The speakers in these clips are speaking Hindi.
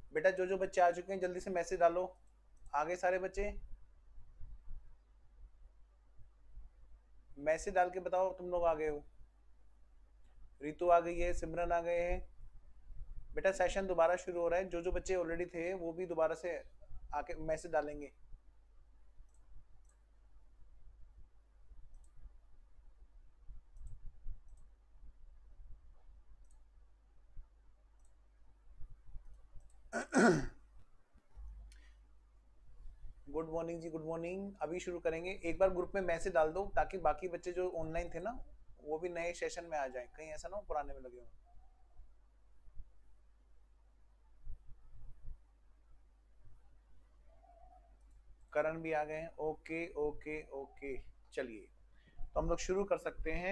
बेटा जो बच्चे आ चुके हैं जल्दी से मैसेज डालो, आगे सारे बच्चे मैसेज डाल के बताओ तुम लोग आ गए हो। रितु आ गई है, सिमरन आ गए हैं। बेटा सेशन दोबारा शुरू हो रहा है, जो बच्चे ऑलरेडी थे वो भी दोबारा से आके मैसेज डालेंगे। गुड मॉर्निंग जी, गुड मॉर्निंग। अभी शुरू करेंगे, एक बार ग्रुप में मैसेज डाल दो ताकि बाकी बच्चे जो ऑनलाइन थे ना वो भी नए सेशन में आ जाएं, कहीं ऐसा ना हो पुराने में लगे हो। करण भी आ गए हैं, ओके ओके ओके। चलिए तो हम लोग शुरू कर सकते हैं।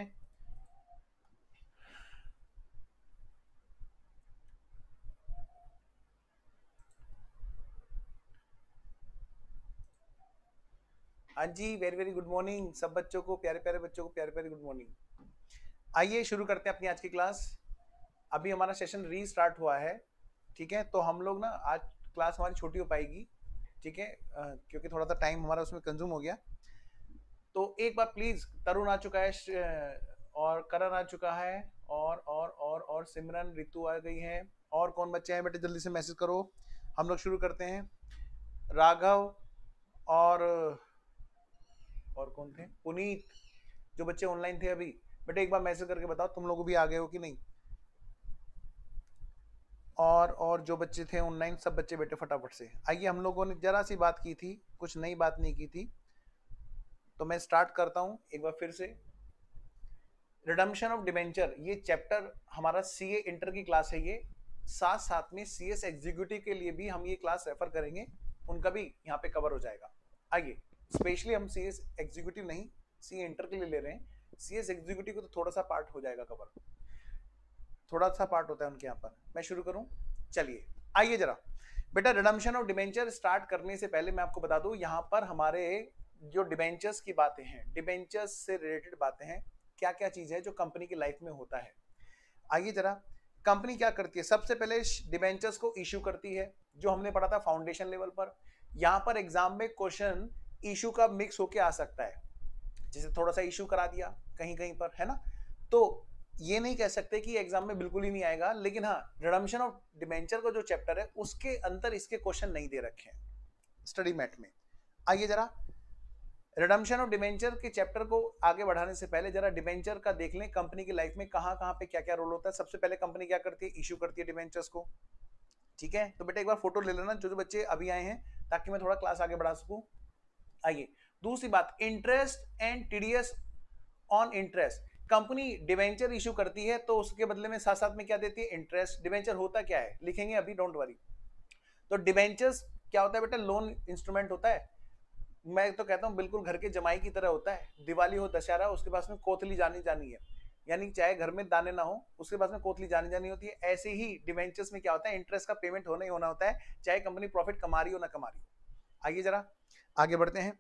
हाँ जी, वेरी वेरी गुड मॉर्निंग सब बच्चों को, प्यारे प्यारे बच्चों को प्यारे प्यारे गुड मॉर्निंग। आइए शुरू करते हैं अपनी आज की क्लास। अभी हमारा सेशन रीस्टार्ट हुआ है, ठीक है। तो हम लोग ना आज क्लास हमारी छोटी हो पाएगी, ठीक है, क्योंकि थोड़ा सा टाइम हमारा उसमें कंज्यूम हो गया। तो एक बार प्लीज, तरुण आ चुका है और करण आ चुका है और सिमरन, रितु आ गई है। और कौन बच्चे हैं बेटे, जल्दी से मैसेज करो, हम लोग शुरू करते हैं। राघव और कौन थे, पुनीत, जो बच्चे ऑनलाइन थे अभी, बेटे एक बार मैसेज करके बताओ तुम लोग भी आ गए हो कि नहीं। और जो बच्चे थे ऑनलाइन, सब बच्चे बेटे फटाफट से आइए। हम लोगों ने जरा सी बात की थी, कुछ नई बात नहीं की थी, तो मैं स्टार्ट करता हूं एक बार फिर से। रिडम्पशन ऑफ डिबेंचर, ये चैप्टर हमारा सीए इंटर की क्लास है ये। साथ साथ में सीएस एग्जीक्यूटिव के लिए भी हम ये क्लास रेफर करेंगे, उनका भी यहाँ पे कवर हो जाएगा। आइए, स्पेशली हम सीएस एग्जीक्यूटिव नहीं, सीए इंटर के लिए ले रहे हैं। सीएस एग्जीक्यूटिव को तो थोड़ा सा पार्ट हो जाएगा कवर, थोड़ा सा पार्ट होता है उनके यहाँ पर। मैं शुरू करूं, चलिए आइए जरा। बेटा रिडम्पशन ऑफ डिबेंचर स्टार्ट करने से पहले मैं आपको बता दूं, यहाँ पर हमारे जो डिबेंचर्स की बातें हैं, डिबेंचर्स से रिलेटेड बातें हैं, क्या क्या चीज है जो कंपनी की लाइफ में होता है। आइए जरा, कंपनी क्या करती है, सबसे पहले डिबेंचर्स को इशू करती है, जो हमने पढ़ा था फाउंडेशन लेवल पर। यहाँ पर एग्जाम में क्वेश्चन इशू का मिक्स होके आ सकता है, जैसे थोड़ा सा इशू करा दिया कहीं कहीं पर, है ना। तो ये नहीं कह सकते कि एग्जाम में बिल्कुल ही नहीं आएगा, लेकिन हाँ, रिडम्पशन ऑफ डिबेंचर का जो चैप्टर है उसके अंदर इसके क्वेश्चन नहीं दे रखे हैं स्टडी मैट में। आइए जरा, रिडम्पशन ऑफ डिबेंचर के चैप्टर को आगे बढ़ाने से पहले जरा डिबेंचर का देख लें, कंपनी की लाइफ में कहां कहां पे क्या क्या रोल होता है। सबसे पहले कंपनी क्या करती है, इशू करती है डिबेंचर्स को, ठीक है। तो बेटा एक बार फोटो ले लेना जो बच्चे अभी आए हैं, ताकि मैं थोड़ा क्लास आगे बढ़ा सकूं। आइए, दूसरी बात, interest and TDS on interest. Company debenture issue करती है तो उसके बदले में साथ साथ में क्या देती है, इंटरेस्ट। डिवेंचर होता क्या है लिखेंगे अभी, डोंट वरी। तो डिवेंचर्स क्या होता है बेटा, लोन इंस्ट्रूमेंट होता है। मैं तो कहता हूं बिल्कुल घर के जमाई की तरह होता है। दिवाली हो, दशहरा, उसके पास में कोतली जानी जानी है, यानी चाहे घर में दाने ना हो उसके पास में कोतली जानी जानी होती है। ऐसे ही डिवेंचर्स में क्या होता है, इंटरेस्ट का पेमेंट होना ही होना होता है, चाहे कंपनी प्रॉफिट कमा रही हो ना कमा रही हो। आइए जरा आगे बढ़ते हैं।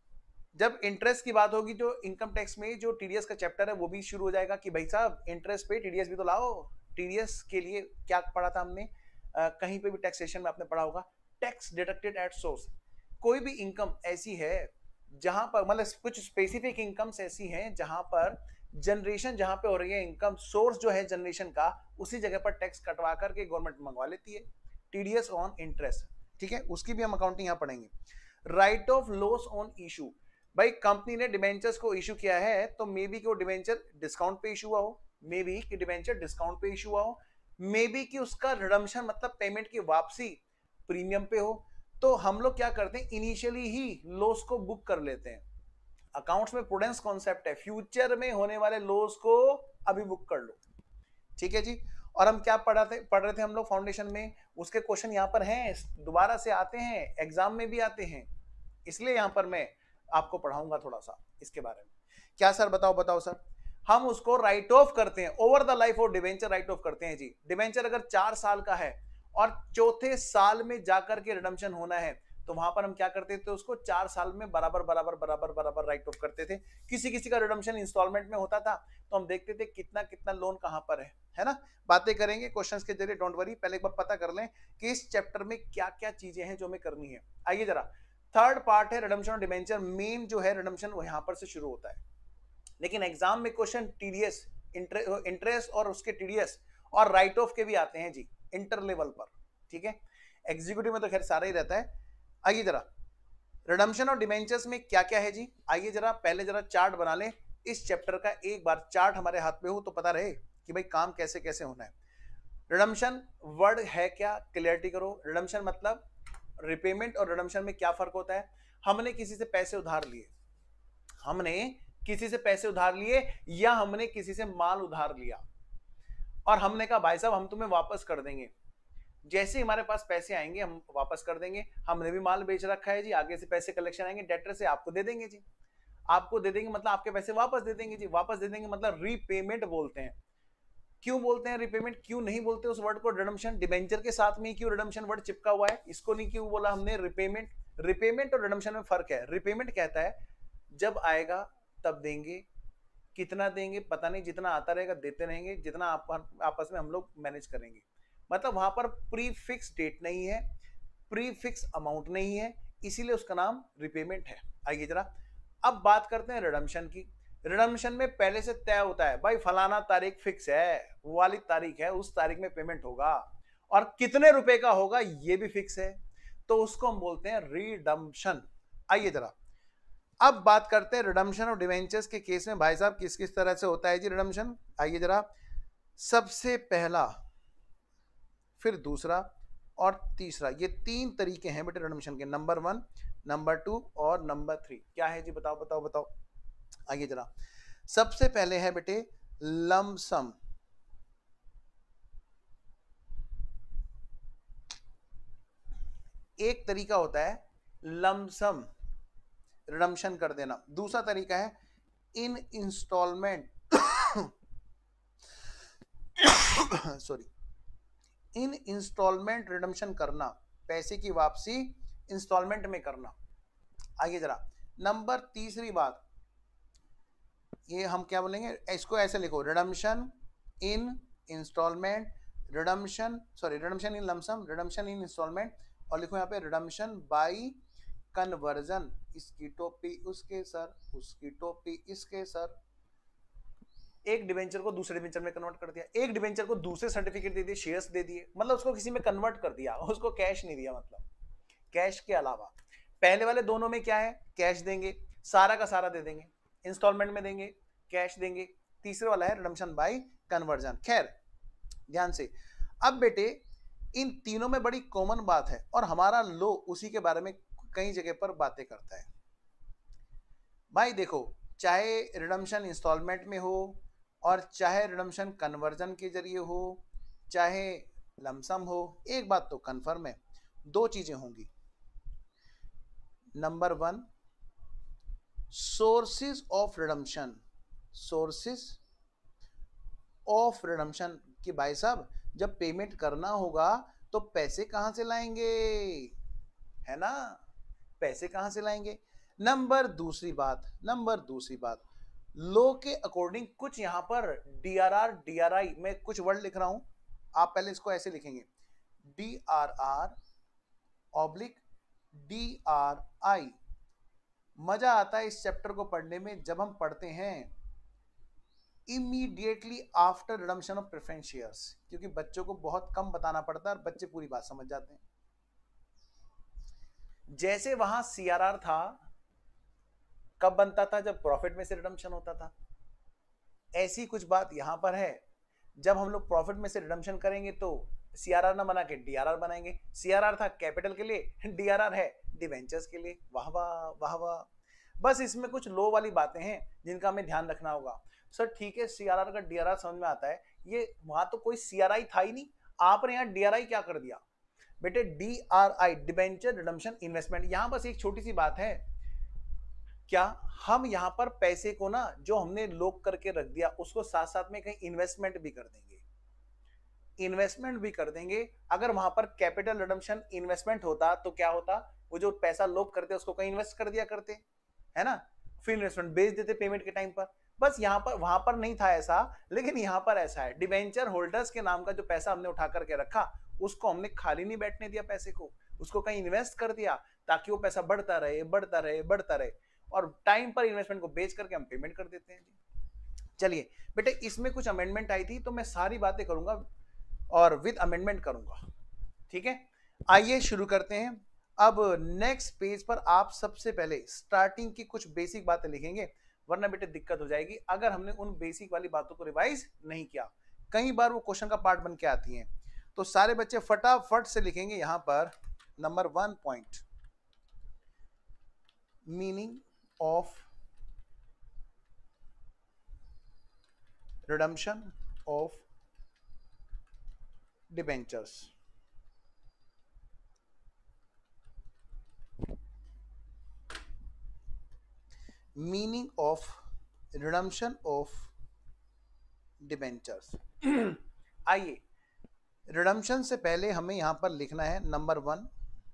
जब इंटरेस्ट की बात होगी, जो इनकम टैक्स में जो टीडीएस का चैप्टर है वो भी शुरू हो जाएगा कि भाई साहब इंटरेस्ट पे टीडीएस भी तो लाओ। टीडीएस के लिए क्या पढ़ा था हमने, कहीं पे भी टैक्सेशन में आपने पढ़ा होगा, टैक्स डिडक्टेड एट सोर्स। कोई भी इनकम ऐसी है जहां पर, मतलब कुछ स्पेसिफिक इनकम्स ऐसी हैं जहां पर जनरेशन जहां पे हो रही है, इनकम सोर्स जो है जनरेशन का, उसी जगह पर टैक्स कटवा करके गवर्नमेंट मंगवा लेती है, टीडीएस ऑन इंटरेस्ट, ठीक है। उसकी भी हम अकाउंटिंग यहां पढ़ेंगे। Write off loss on issue, भाई कंपनी ने डिबेंचर्स को इशू किया है तो मे बी कि वो डिबेंचर डिस्काउंट पे इशू हुआ हो, मे बी कि डिबेंचर डिस्काउंट पे इशू हुआ हो, मे बी कि उसका रिडम्पशन मतलब पेमेंट की वापसी प्रीमियम पे हो। तो हम लोग क्या करते हैं, इनिशियली ही लॉस को बुक कर लेते हैं। अकाउंट्स में प्रूडेंस कॉन्सेप्ट है, फ्यूचर में होने वाले लॉस को अभी बुक कर लो, ठीक है जी। और हम क्या पढ़ रहे थे हम लोग फाउंडेशन में, उसके क्वेश्चन यहाँ पर हैं, दोबारा से आते हैं, एग्जाम में भी आते हैं, इसलिए यहाँ पर मैं आपको पढ़ाऊंगा थोड़ा सा इसके बारे में। क्या सर, बताओ बताओ सर। हम उसको राइट ऑफ करते हैं, over the life of debenture write off करते हैं जी। डिवेंचर अगर 4 साल का है और चौथे साल में जाकर के रिडम्पशन होना है, तो वहां पर हम क्या करते थे, उसको 4 साल में बराबर बराबर बराबर बराबर राइट ऑफ करते थे। किसी किसी का रिडम्पशन इंस्टॉलमेंट में होता था, तो हम देखते थे कितना कितना लोन कहां पर है ना। बातें करेंगे क्वेश्चंस के जरिए, डोंट वरी। पहले एक बार पता कर लें कि इस चैप्टर में क्या क्या चीजें हैं जो हमें करनी है। आइए जरा, थर्ड पार्ट है रिडम्पशन और डिबेंचर। मेन जो है रिडम्पशन वो यहां पर से शुरू होता है, लेकिन एग्जाम में क्वेश्चन टीडीएस, इंटरेस्ट और उसके टीडीएस और राइट ऑफ के भी आते हैं जी, इंटर लेवल पर, ठीक है। एग्जीक्यूटिव में तो खैर सारा ही रहता है। आइए जरा, रिडम्पशन और डिबेंचर्स में क्या क्या है जी। आइए जरा पहले जरा चार्ट बना लें इस चैप्टर का, एक बार चार्ट हमारे हाथ में हो तो पता रहे कि भाई काम कैसे कैसे होना है। रिडम्पशन वर्ड है क्या, क्लियरिटी करो। रिडम्पशन मतलब रिपेमेंट, और रिडम्पशन में क्या फर्क होता है। हमने किसी से पैसे उधार लिए, हमने किसी से पैसे उधार लिए, या हमने किसी से माल उधार लिया और हमने कहा भाई साहब हम तुम्हें वापस कर देंगे। जैसे हमारे पास पैसे आएंगे हम वापस कर देंगे। हमने भी माल बेच रखा है जी, आगे से पैसे कलेक्शन आएंगे डेटर से, आपको दे देंगे जी। आपको दे देंगे मतलब आपके पैसे वापस दे देंगे जी। वापस दे देंगे मतलब रीपेमेंट बोलते हैं। क्यों बोलते हैं रिपेमेंट, क्यों नहीं बोलते उस वर्ड को रिडम्पशन। डिबेंचर के साथ में क्यों रिडम्पशन वर्ड चिपका हुआ है, इसको नहीं क्यों बोला हमने रिपेमेंट। रिपेमेंट और रिडम्पशन में फर्क है। रिपेमेंट कहता है जब आएगा तब देंगे, कितना देंगे पता नहीं, जितना आता रहेगा देते रहेंगे, जितना आपस में हम लोग मैनेज करेंगे। मतलब वहां पर प्री फिक्स डेट नहीं है, प्री फिक्स अमाउंट नहीं है, इसीलिए उसका नाम रिपेमेंट है। आइए जरा अब बात करते हैं रिडम्पशन की। रिडम्पशन में पहले से तय होता है भाई फलाना तारीख फिक्स है, वो वाली तारीख है, उस तारीख में पेमेंट होगा और कितने रुपए का होगा ये भी फिक्स है, तो उसको हम बोलते हैं रिडम्पशन। आइए जरा अब बात करते हैं रिडम्पशन और डिवेंचर्स के केस में भाई साहब किस किस तरह से होता है जी रिडम्पशन। आइए जरा, सबसे पहला, फिर दूसरा और तीसरा, ये 3 तरीके हैं बेटे रिडम्पशन के, नंबर 1, नंबर 2 और नंबर 3। क्या है जी, बताओ बताओ बताओ। आइए जरा, सबसे पहले है बेटे लमसम। एक तरीका होता है लमसम रिडम्पशन कर देना, दूसरा तरीका है in instalment sorry, in instalment redemption करना, पैसे की वापसी इंस्टॉलमेंट में करना। आइए जरा नंबर तीसरी बात, ये हम क्या बोलेंगे, इसको ऐसे लिखो, redemption in instalment, redemption in lump sum, redemption in instalment, और लिखो यहाँ पे रिडम्पशन बाय कन्वर्जन। इसकी टोपी उसके सर, उसकी टोपी इसके सर। एक डिवेंचर को दूसरे डिवेंचर में कन्वर्ट कर दिया, एक डिवेंचर को दूसरे सर्टिफिकेट दे दिए, शेयर्स दे दिए, मतलब उसको किसी में कन्वर्ट कर दिया, उसको कैश नहीं दिया। मतलब कैश के अलावा पहले वाले दोनों में क्या है, कैश देंगे, सारा का सारा दे देंगे, इंस्टॉलमेंट में देंगे, कैश देंगे। तीसरे वाला है रिडम्पशन बाय कन्वर्जन। खैर ध्यान से, अब बेटे इन तीनों में बड़ी कॉमन बात है और हमारा लो उसी के बारे में कई जगह पर बातें करता है। भाई देखो, चाहे रिडम्पशन इंस्टॉलमेंट में हो और चाहे रिडम्पशन कन्वर्जन के जरिए हो, चाहे लमसम हो, एक बात तो कंफर्म है, 2 चीजें होंगी। Number 1, sources of redemption, sources of redemption कि भाई साहब जब पेमेंट करना होगा तो पैसे कहां से लाएंगे, है ना, पैसे कहां से लाएंगे। नंबर दूसरी बात, लो के अकॉर्डिंग कुछ यहां पर डीआरआर डीआरआई, मैं कुछ वर्ड लिख रहा हूं, आप पहले इसको ऐसे लिखेंगे, डीआरआर ऑब्लिक डीआरआई। मजा आता है इस चैप्टर को पढ़ने में जब हम पढ़ते हैं immediately after redemption of preference shares, क्योंकि बच्चों को बहुत कम बताना पड़ता है और बच्चे पूरी बात समझ जाते हैं। जैसे वहां सीआरआर था, कब बनता था, जब प्रॉफिट में से रिडम्पशन होता था, ऐसी कुछ बात यहां पर है। जब हम लोग प्रॉफिट में से रिडम्पशन करेंगे तो सीआरआर ना बना के डीआरआर बनाएंगे। सीआरआर था कैपिटल के लिए, डीआरआर है डिवेंचर्स के लिए। वाह वाह वाह वाह। बस इसमें कुछ लो वाली बातें हैं जिनका हमें ध्यान रखना होगा। सर ठीक है, सीआरआर का डीआरआर समझ में आता है, ये वहां तो कोई सीआरआई था ही नहीं, आपने यहाँ डीआरआई क्या कर दिया बेटे, डीआरआई डिबेंचर रिडम्पशन इन्वेस्टमेंट। यहां बस एक छोटी सी बात है, क्या हम यहां पर पैसे को ना जो हमने लॉक करके रख दिया उसको साथ साथ में कहीं इन्वेस्टमेंट भी कर देंगे, इन्वेस्टमेंट भी कर देंगे। अगर वहां पर कैपिटल रिडम्पशन इन्वेस्टमेंट होता तो क्या होता, वो जो पैसा लोग करते उसको कहीं इन्वेस्ट कर दिया करते, है ना, फिर इन्वेस्टमेंट बेच देते पेमेंट के टाइम पर। बस यहाँ पर, वहां पर नहीं था ऐसा, लेकिन यहाँ पर ऐसा है, डिबेंचर होल्डर्स के नाम का जो पैसा हमने उठा करके रखा उसको हमने खाली नहीं बैठने दिया, पैसे को उसको कहीं इन्वेस्ट कर दिया ताकि वो पैसा बढ़ता रहे बढ़ता रहे बढ़ता रहे, और टाइम पर इन्वेस्टमेंट को बेच करके हम पेमेंट कर देते हैं जी। चलिए बेटे, इसमें कुछ अमेंडमेंट आई थी तो मैं सारी बातें करूंगा और विद अमेंडमेंट करूंगा, ठीक है। आइए शुरू करते हैं। अब नेक्स्ट पेज पर आप सबसे पहले स्टार्टिंग की कुछ बेसिक बातें लिखेंगे, वरना बेटे दिक्कत हो जाएगी अगर हमने उन बेसिक वाली बातों को रिवाइज नहीं किया। कई बार वो क्वेश्चन का पार्ट बन के आती हैं, तो सारे बच्चे फटाफट से लिखेंगे यहां पर number 1 point, meaning of redemption of debentures. Meaning of redemption of debentures. आइए, रिडम्पशन से पहले हमें यहां पर लिखना है नंबर 1,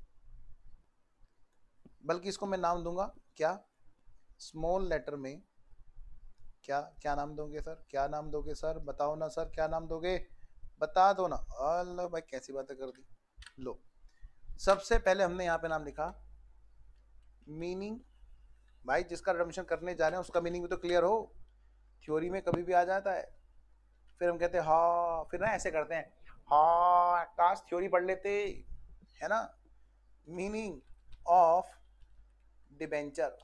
बल्कि इसको मैं नाम दूंगा क्या, स्मॉल लेटर में क्या, क्या नाम दोगे सर, क्या नाम दोगे सर, बताओ ना सर, क्या नाम दोगे, बता दो ना। अल्लाह भाई कैसी बातें कर दी। लो, सबसे पहले हमने यहाँ पे नाम लिखा मीनिंग। भाई जिसका रिडम्पशन करने जा रहे हैं उसका मीनिंग भी तो क्लियर हो, थ्योरी में कभी भी आ जाता है, फिर हम कहते हैं हाँ, फिर ना ऐसे करते हैं हाँ काश थ्योरी पढ़ लेते, है ना। मीनिंग ऑफ डिबेंचर,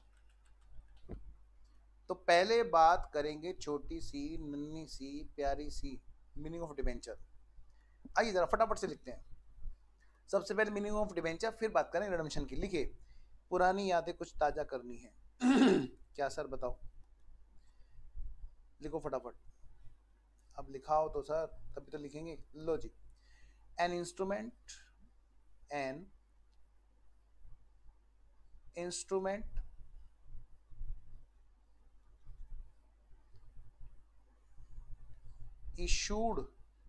तो पहले बात करेंगे छोटी सी नन्ही सी प्यारी सी मीनिंग ऑफ डिबेंचर। आइए जरा फटाफट से लिखते हैं। सबसे पहले मीनिंग ऑफ डिबेंचर, फिर बात करें रिडम्पशन की। लिखिए, पुरानी यादें कुछ ताजा करनी है। क्या सर बताओ, लिखो फटाफट। अब लिखाओ तो सर, तभी तो लिखेंगे। लो जी, an instrument, an instrument issued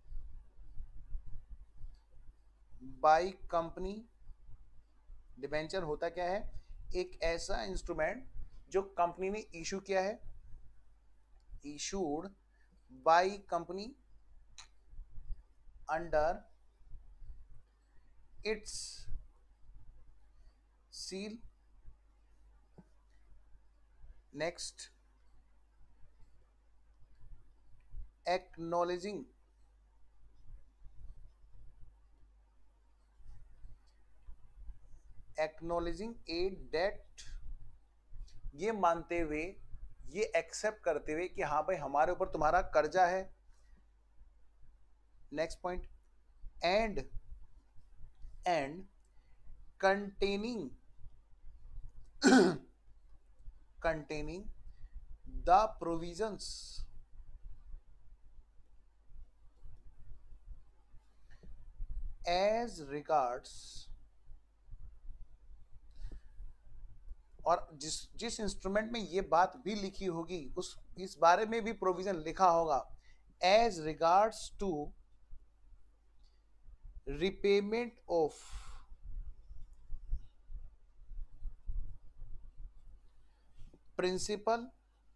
by company. Debenture होता क्या है, एक ऐसा इंस्ट्रूमेंट जो कंपनी ने इशू किया है, issued by company under its seal. Next, acknowledging acknowledging a debt, ये मानते हुए, ये एक्सेप्ट करते हुए कि हाँ भाई हमारे ऊपर तुम्हारा कर्जा है। Next point, and containing containing the provisions as regards, और जिस जिस इंस्ट्रूमेंट में ये बात भी लिखी होगी उस इस बारे में भी प्रोविजन लिखा होगा, as regards to repayment of principal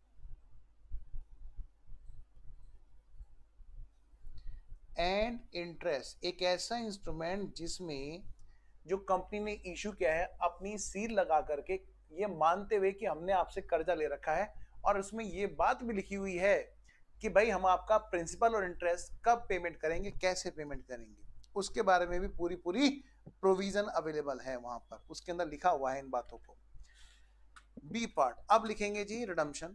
and interest. एक ऐसा इंस्ट्रूमेंट जिसमें जो कंपनी ने इशू किया है अपनी सील लगा करके, ये मानते हुए कि हमने आपसे कर्जा ले रखा है, और उसमें ये बात भी लिखी हुई है कि भाई हम आपका प्रिंसिपल और इंटरेस्ट कब पेमेंट करेंगे, कैसे पेमेंट करेंगे, उसके बारे में भी पूरी पूरी प्रोविजन अवेलेबल है वहां पर, उसके अंदर लिखा हुआ है इन बातों को। बी पार्ट, अब लिखेंगे जी redemption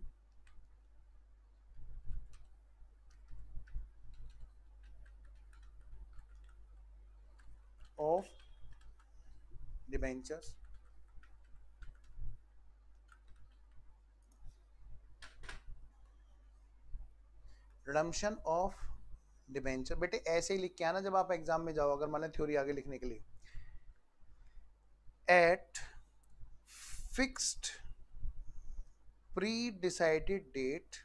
of debentures. Redemption of debenture, बेटे ऐसे ही लिख के आना जब आप एग्जाम में जाओ, अगर मान लें थ्योरी आगे लिखने के लिए। At fixed pre decided date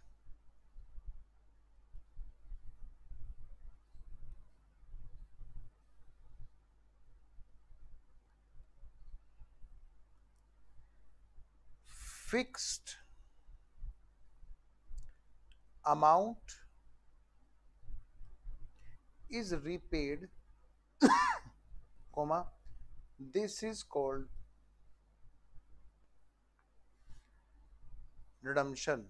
fixed amount is repaid, comma, this is called redemption.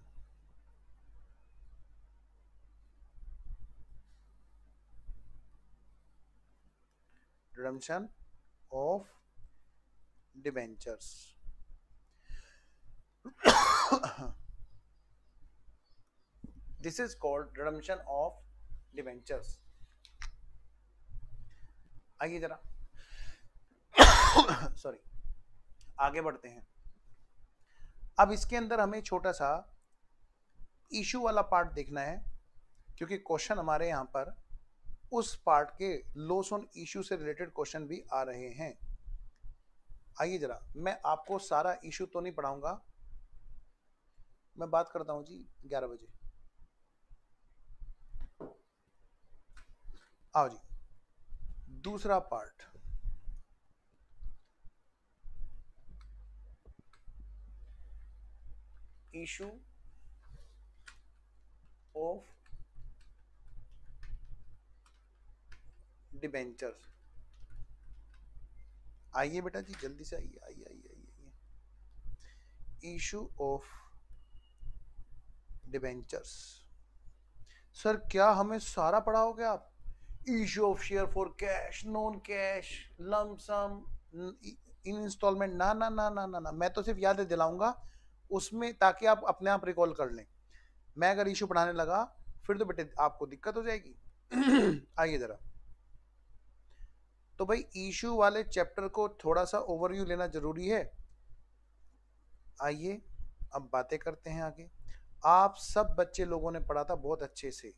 Redemption of debentures. This is called redemption of debentures. आइए जरा सॉरी आगे बढ़ते हैं। अब इसके अंदर हमें छोटा सा इशू वाला पार्ट देखना है, क्योंकि क्वेश्चन हमारे यहां पर उस पार्ट के लॉस ऑन इशू से रिलेटेड क्वेश्चन भी आ रहे हैं। आइए जरा, मैं आपको सारा इशू तो नहीं पढ़ाऊंगा, मैं बात करता हूं जी 11 बजे। आओ जी, दूसरा पार्ट, इशू ऑफ डिबेंचर्स। आइए बेटा जी, जल्दी से आइए आइए आइए आइए। Issue of debentures. सर क्या हमें सारा पढ़ाओगे आप? Issue of share for cash, non cash, lump sum, in instalment, ना ना ना ना ना ना, मैं तो सिर्फ याद दिलाऊंगा उसमें, ताकि आप अपने आप रिकॉल कर लें। मैं अगर इशू पढ़ाने लगा फिर तो बेटे आपको दिक्कत हो जाएगी। आइए जरा, तो भाई इशू वाले चैप्टर को थोड़ा सा ओवरव्यू लेना जरूरी है। आइए अब बातें करते हैं आगे। आप सब बच्चे लोगों ने पढ़ा था बहुत अच्छे से।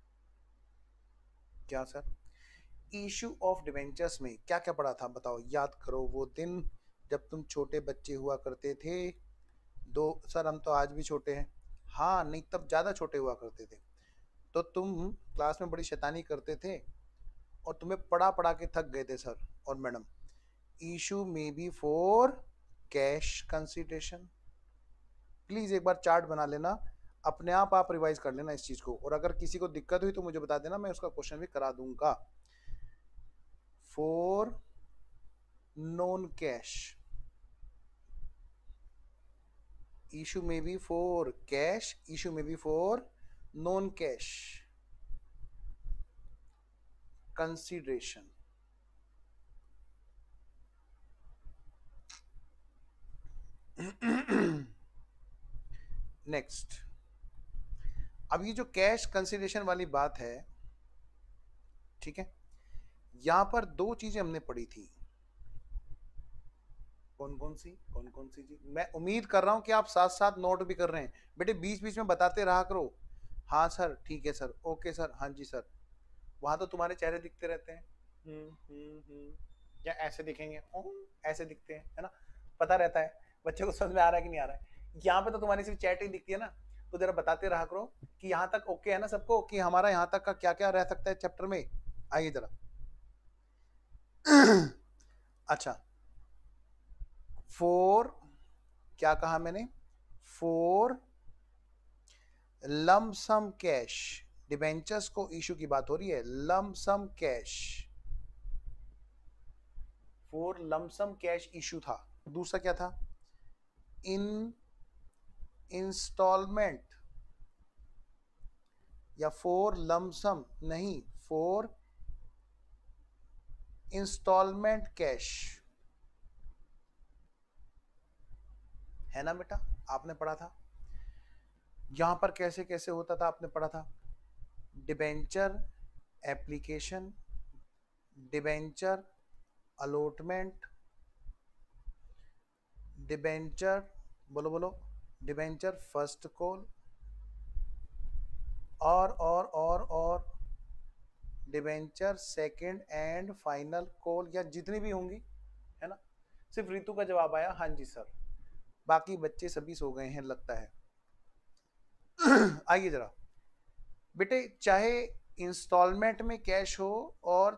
क्या सर? इशू ऑफ डिवेंचर्स में क्या क्या पढ़ा था बताओ, याद करो वो दिन जब तुम छोटे बच्चे हुआ करते थे। दो सर, हम तो आज भी छोटे हैं। हाँ नहीं, तब ज्यादा छोटे हुआ करते थे। तो तुम क्लास में बड़ी शैतानी करते थे और तुम्हें पढ़ा पढ़ा के थक गए थे सर और मैडम। इशू में B for cash consideration. Please एक बार चार्ट बना लेना, अपने आप रिवाइज कर लेना इस चीज को, और अगर किसी को दिक्कत हुई तो मुझे बता देना, मैं उसका क्वेश्चन भी करा दूंगा। For non cash, issue may be for cash, issue may be for non cash consideration. Next, अब ये जो कैश कंसिडरेशन वाली बात है, ठीक है, यहां पर दो चीजें हमने पढ़ी थी। कौन कौन सी जी? मैं उम्मीद कर रहा हूं कि आप साथ साथ नोट भी कर रहे हैं। बेटे बीच बीच में बताते रहा करो। हाँ सर, ठीक है सर, ओके सर, हाँ जी सर। वहां तो तुम्हारे चेहरे दिखते रहते हैं। या ऐसे दिखेंगे, ऐसे दिखते हैं, है ना? पता रहता है बच्चे को समझ में आ रहा है कि नहीं आ रहा है। यहाँ पे तो तुम्हारी सिर्फ चैट ही दिखती है ना, तो जरा बताते रहा करो कि यहाँ तक ओके है ना सबको, कि हमारा यहाँ तक का क्या क्या रह सकता है चैप्टर में। आइए जरा। अच्छा, फोर, क्या कहा मैंने? फोर लमसम कैश डिबेंचर्स को इशू की बात हो रही है, lump sum cash, for lump sum cash issue था। दूसरा क्या था? इन इंस्टॉलमेंट, या फोर लमसम नहीं, फोर इंस्टॉलमेंट कैश, है ना बेटा? आपने पढ़ा था यहां पर कैसे कैसे होता था, आपने पढ़ा था। Debenture application, debenture allotment, debenture, बोलो बोलो, डिबेंचर फर्स्ट कॉल, और debenture second and final call, या जितनी भी होंगी, है ना? सिर्फ रितु का जवाब आया हाँ जी सर, बाकी बच्चे सभी सो गए हैं लगता है। आइए जरा बेटे, चाहे इंस्टॉलमेंट में कैश हो और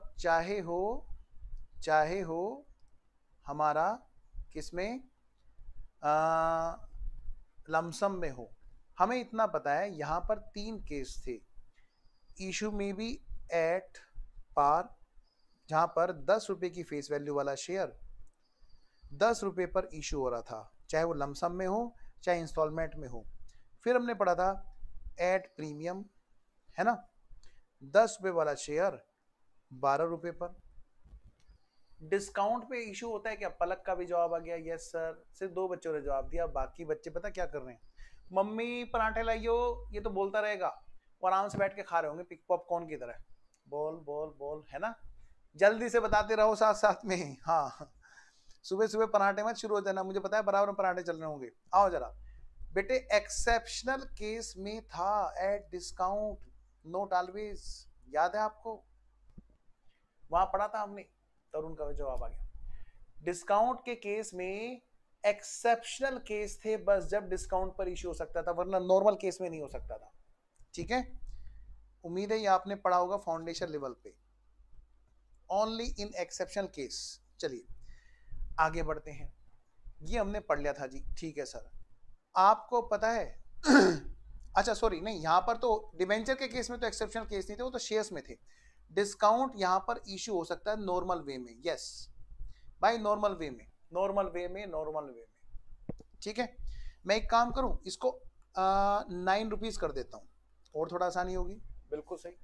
चाहे हो हमारा किसमें, लमसम में हो। हमें इतना पता है यहाँ पर 3 केस थे। इशू में बी एट पार, जहां पर 10 रुपए की फेस वैल्यू वाला शेयर 10 रुपए पर इशू हो रहा था, चाहे वो लमसम में हो चाहे इंस्टॉलमेंट में हो। फिर हमने पढ़ा था एट प्रीमियम, है ना, 10 रुपए वाला शेयर 12 रुपए पर। डिस्काउंट पे इशू होता है क्या? पलक का भी जवाब आ गया यस सर। सिर्फ 2 बच्चों ने जवाब दिया, बाकी बच्चे पता क्या कर रहे हैं, मम्मी पराठे लाइयो, ये तो बोलता रहेगा, और आराम से बैठ के खा रहे होंगे पिक पॉपकॉर्न की तरह, बोल बोल बोल, है ना। जल्दी से बताते रहो साथ साथ में। हाँ, सुबह सुबह पराठे मत शुरू हो जाना, मुझे पता है बराबर में पराठे चल रहे होंगे। आओ जरा बेटे, एक्सेप्शनल केस में था एट डिस्काउंट नोट ऑलवेज, याद है आपको? वहां पढ़ा था हमने, तरुण का जवाब आ गया। डिस्काउंट के केस में एक्सेप्शनल केस थे बस, जब डिस्काउंट पर इश्यू हो सकता था, वरना नॉर्मल केस में नहीं हो सकता था। ठीक है, उम्मीद है ये आपने पढ़ा होगा फाउंडेशन लेवल पे, ओनली इन एक्सेप्शनल केस। चलिए आगे बढ़ते हैं, ये हमने पढ़ लिया था जी, ठीक है सर। आपको पता है अच्छा सॉरी, नहीं, यहां पर तो डिबेंचर के केस में तो एक्सेप्शनल केस नहीं थे, वो तो शेयर्स में थे। डिस्काउंट यहां पर इशू हो सकता है नॉर्मल वे में, यस भाई, नॉर्मल वे में, नॉर्मल वे में, नॉर्मल वे में। ठीक है, मैं एक काम करूं, इसको 9 रुपीज कर देता हूं और थोड़ा आसानी होगी। बिल्कुल सही।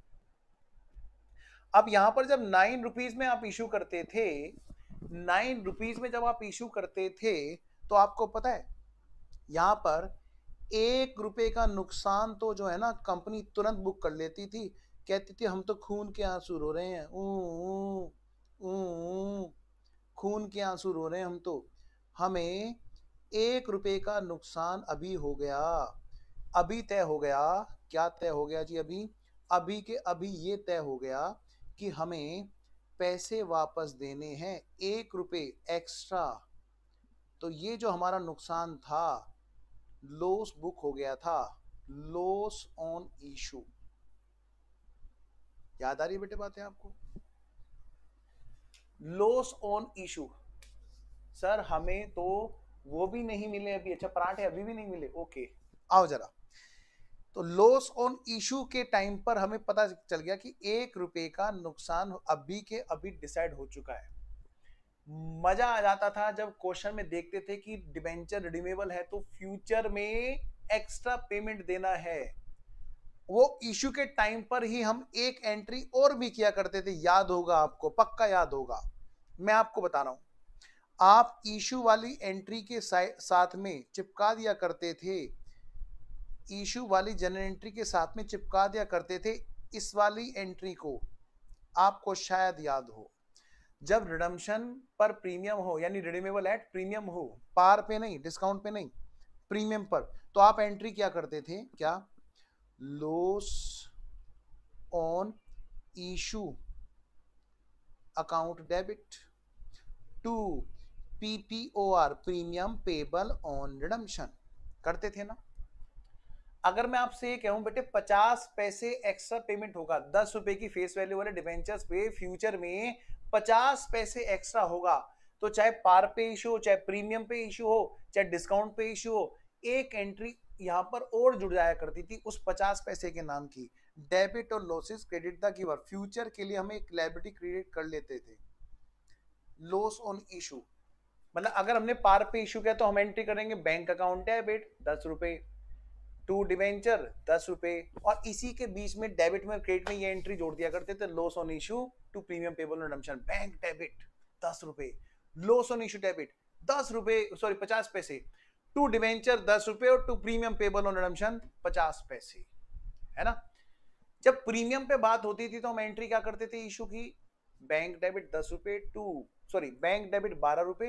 अब यहां पर जब 9 रुपीज में आप इशू करते थे, 9 रुपीज में जब आप इशू करते थे, तो आपको पता है यहां पर 1 रुपए का नुकसान तो जो है ना, कंपनी तुरंत बुक कर लेती थी, कहती थी हम तो खून के आंसू रो रहे हैं, खून के आंसू रो रहे हैं हम तो, हमें 1 रुपए का नुकसान अभी हो गया, अभी तय हो गया। क्या तय हो गया जी? अभी अभी के अभी ये तय हो गया कि हमें पैसे वापस देने हैं 1 रुपए एक्स्ट्रा। तो ये जो हमारा नुकसान था, लॉस बुक हो गया था, लॉस ऑन इशू। याद आ रही है बेटे बातें आपको? Loss on issue. सर हमें तो वो भी नहीं मिले अभी, अच्छा पराठे अभी भी नहीं मिले, ओके आओ जरा। तो लॉस ऑन इशू के टाइम पर हमें पता चल गया कि 1 रुपए का नुकसान अभी के अभी डिसाइड हो चुका है। मजा आ जाता था जब क्वेश्चन में देखते थे कि डिबेंचर रिडीमेबल है तो फ्यूचर में एक्स्ट्रा पेमेंट देना है। वो इशू के टाइम पर ही हम एक एंट्री और भी किया करते थे, याद होगा आपको, पक्का याद होगा। मैं आपको बता रहा हूं, आप इशू वाली एंट्री के साथ में चिपका दिया करते थे, इशू वाली जनरल एंट्री के साथ में चिपका दिया करते थे इस वाली एंट्री को। आपको शायद याद हो, जब रिडम्पशन पर प्रीमियम हो, यानी रिडीमेबल एट प्रीमियम हो, पार पे नहीं, डिस्काउंट पे नहीं, प्रीमियम पर, तो आप एंट्री क्या करते थे? क्या? Loss on issue account debit to PPOR, premium payable on redemption, करते थे ना। अगर मैं आपसे ये कहूं बेटे 50 पैसे एक्स्ट्रा पेमेंट होगा, 10 रुपए की फेस वैल्यू वाले डिबेंचर्स पे फ्यूचर में 50 पैसे एक्स्ट्रा होगा, तो चाहे पार पे इशू हो, चाहे प्रीमियम पे इशू हो, चाहे डिस्काउंट पे इशू हो, एक एंट्री यहां पर और जुड़ जाया करती थी उस 50 पैसे के नाम की। डेबिट और losses credit the giver, future के लिए हम एक लायबिलिटी क्रिएट कर लेते थे। लॉस ऑन इशू मतलब अगर हमने पार पे इशू किया तो हम एंट्री करेंगे बैंक अकाउंट डेबिट 10 रुपए, टू डिवेंचर 10 रुपए, और इसी के बीच में डेबिट में क्रेडिट में ये एंट्री जोड़ दिया करते थे, loss on issue to premium payable redemption, bank debit 10 रुपए, लॉस ऑन इशू डेबिट 10 रुपए, सॉरी 50 पैसे, टू डिवेंचर 10 रुपए और to premium payable on redemption 50 पैसे, है ना। जब प्रीमियम पे बात होती थी तो हम एंट्री क्या करते थे इशू की? बैंक डेबिट 10 रुपए टू, सॉरी बैंक डेबिट 12 रुपए,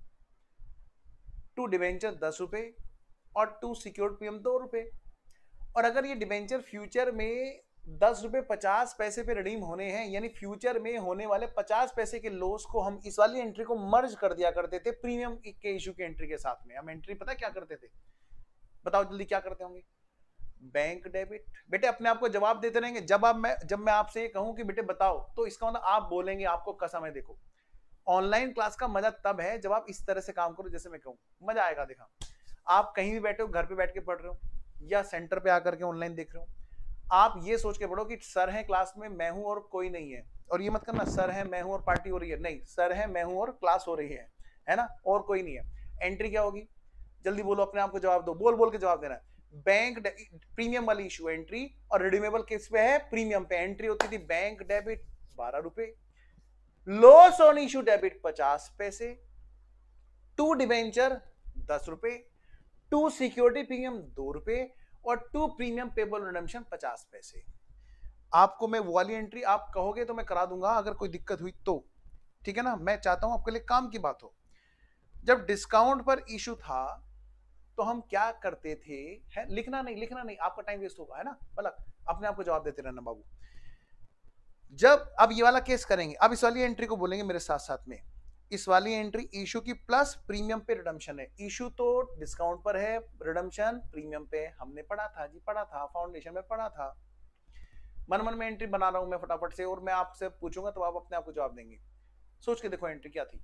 टू डिवेंचर 10 रुपए और टू सिक्योर्ड प्रीमियम 2 रुपए। और अगर ये डिबेंचर फ्यूचर में 10 रुपए 50 पैसे पे रिडीम होने हैं, यानी फ्यूचर में होने वाले 50 पैसे के लॉस को हम इस वाली एंट्री को मर्ज कर दिया करते थे प्रीमियम के इशू के एंट्री के साथ में। हम एंट्री पता क्या करते थे? बताओ जल्दी क्या करते होंगे? Bank debit. बेटे अपने आप को जवाब देते रहेंगे, जब मैं आपसे ये कहूं कि बेटे बताओ, तो इसका मतलब आप बोलेंगे, आपको कसम है। देखो ऑनलाइन क्लास का मजा तब है जब आप इस तरह से काम करो जैसे मैं कहूं, मजा आएगा। देखा आप कहीं भी बैठे हो, घर पे बैठ के पढ़ रहे हो या सेंटर पे आकर के ऑनलाइन देख रहे हो, आप ये सोच के पढ़ो कि सर है क्लास में, मैं हूं और कोई नहीं है। और ये मत करना सर है मैं हूं और पार्टी हो रही है, नहीं, सर है मैं हूं और क्लास हो रही है ना, और कोई नहीं है। एंट्री क्या होगी, जल्दी बोलो, अपने आप को जवाब दो, बोल बोल के जवाब देना है। बैंक प्रीमियम वाली इशू एंट्री, और रिडीमेबल किस पे है, प्रीमियम पे। एंट्री होती थी बैंक डेबिट 12 रुपए, लॉस ऑन इशू डेबिट 50 पैसे, टू डिवेंचर 10 रुपए, टू सिक्योरिटी प्रीमियम 2 रुपए, और टू प्रीमियम पेबल रिडेम्पशन 50 पैसे। आपको मैं वो वाली एंट्री आप कहोगे तो मैं करा दूंगा, अगर कोई दिक्कत हुई तो, ठीक है ना। मैं चाहता हूं आपके लिए काम की बात हो। जब डिस्काउंट पर इशू था तो हम क्या करते थे, है लिखना नहीं, आपका टाइम वेस्ट होगा, है ना, पलक अपने आप को जवाब देते रहना बाबू। जब अब ये वाला केस करेंगे, अब इस वाली एंट्री को बोलेंगे मेरे साथ साथ में, इस वाली एंट्री इशू की प्लस प्रीमियम पे रिडम्पशन है। इशू तो डिस्काउंट पर है, रिडम्पशन प्रीमियम पे। हमने पढ़ा था जी, पढ़ा था, फाउंडेशन में पढ़ा था। मन मन में एंट्री बना रहा हूं मैं फटाफट से, और मैं आपसे पूछूंगा तो आप अपने आप को जवाब देंगे। सोच के देखो एंट्री क्या थी।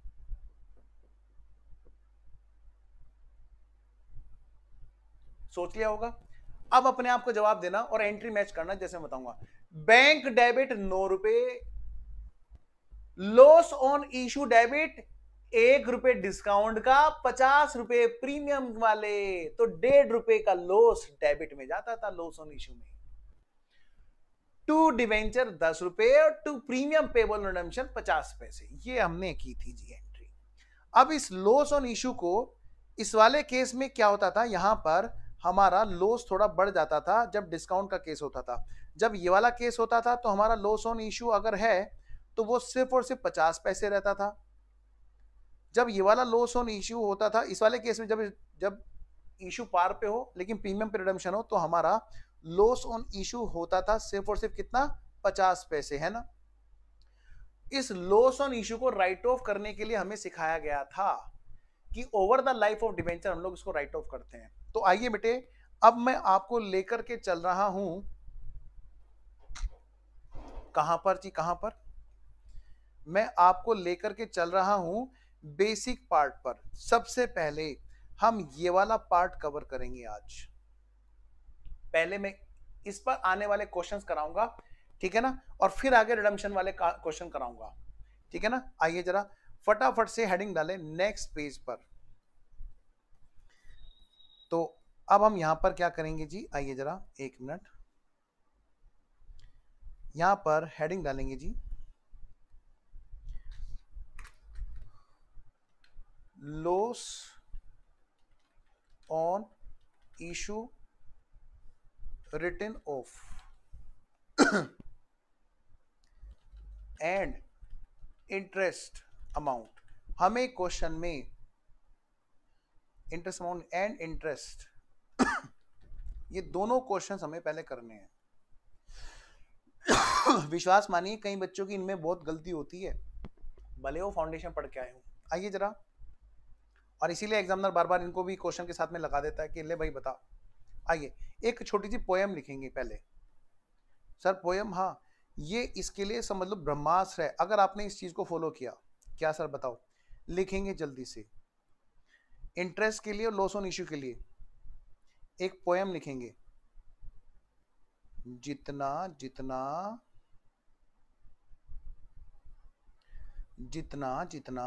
सोच लिया होगा। अब अपने आप को जवाब देना और एंट्री मैच करना, जैसे मैं बताऊंगा। बैंक डेबिट 9 रुपए, लॉस ऑन इशू डेबिट 1 रुपए डिस्काउंट का, 50 रुपए प्रीमियम वाले, तो 1.5 रुपए का लॉस डेबिट में जाता था, लॉस ऑन इशू में। टू डिवेंचर 10 रुपए और टू प्रीमियम पेबल रिडेम्पशन 50 पैसे। ये हमने की थी जी एंट्री। अब इस लॉस ऑन इशू को, इस वाले केस में क्या होता था, यहां पर हमारा लॉस थोड़ा बढ़ जाता था जब डिस्काउंट का केस होता था। जब ये वाला केस होता था तो हमारा लॉस ऑन इशू अगर है तो वो सिर्फ और सिर्फ 50 पैसे रहता था। जब ये वाला लॉस ऑन इशू होता था, इस वाले केस में जब जब इशू पार पे हो लेकिन प्रीमियम पे रिडेम्पशन हो, तो हमारा लॉस ऑन इशू होता था सिर्फ और सिर्फ कितना, 50 पैसे, है ना। इस लॉस ऑन इशू को राइट ऑफ करने के लिए हमें सिखाया गया था कि over the life of debenture हम लोग इसको राइट ऑफ करते हैं। तो आइए बेटे, अब मैं आपको लेकर के चल रहा हूं, कहां पर जी, कहां पर, मैं आपको लेकर के चल रहा हूं बेसिक पार्ट पर। सबसे पहले हम ये वाला पार्ट कवर करेंगे आज। पहले मैं इस पर आने वाले क्वेश्चंस कराऊंगा, ठीक है ना, और फिर आगे रिडम्पशन वाले क्वेश्चन कराऊंगा, ठीक है ना। आइए जरा फटाफट से हेडिंग डालें नेक्स्ट पेज पर। तो अब हम यहां पर क्या करेंगे जी, आइए जरा एक मिनट, यहां पर हेडिंग डालेंगे जी, loss on issue written off and interest amount. हमें क्वेश्चन में इंटरेस्ट अमाउंट एंड इंटरेस्ट ये दोनों क्वेश्चंस हमें पहले करने हैं। विश्वास मानिए कई बच्चों की इनमें बहुत गलती होती है, भले वो फाउंडेशन पढ़ के आए हो। आइए जरा, और इसीलिए एग्जामिनर बार बार इनको भी क्वेश्चन के साथ में लगा देता है कि ले भाई बता। आइए एक छोटी सी पोयम लिखेंगे पहले। सर पोयम, हाँ, ये इसके लिए समझ लो ब्रह्मास्त्र है अगर आपने इस चीज को फॉलो किया। क्या सर बताओ, लिखेंगे जल्दी से। इंटरेस्ट के लिए और लॉस ऑन इश्यू के लिए एक पोयम लिखेंगे। जितना जितना जितना जितना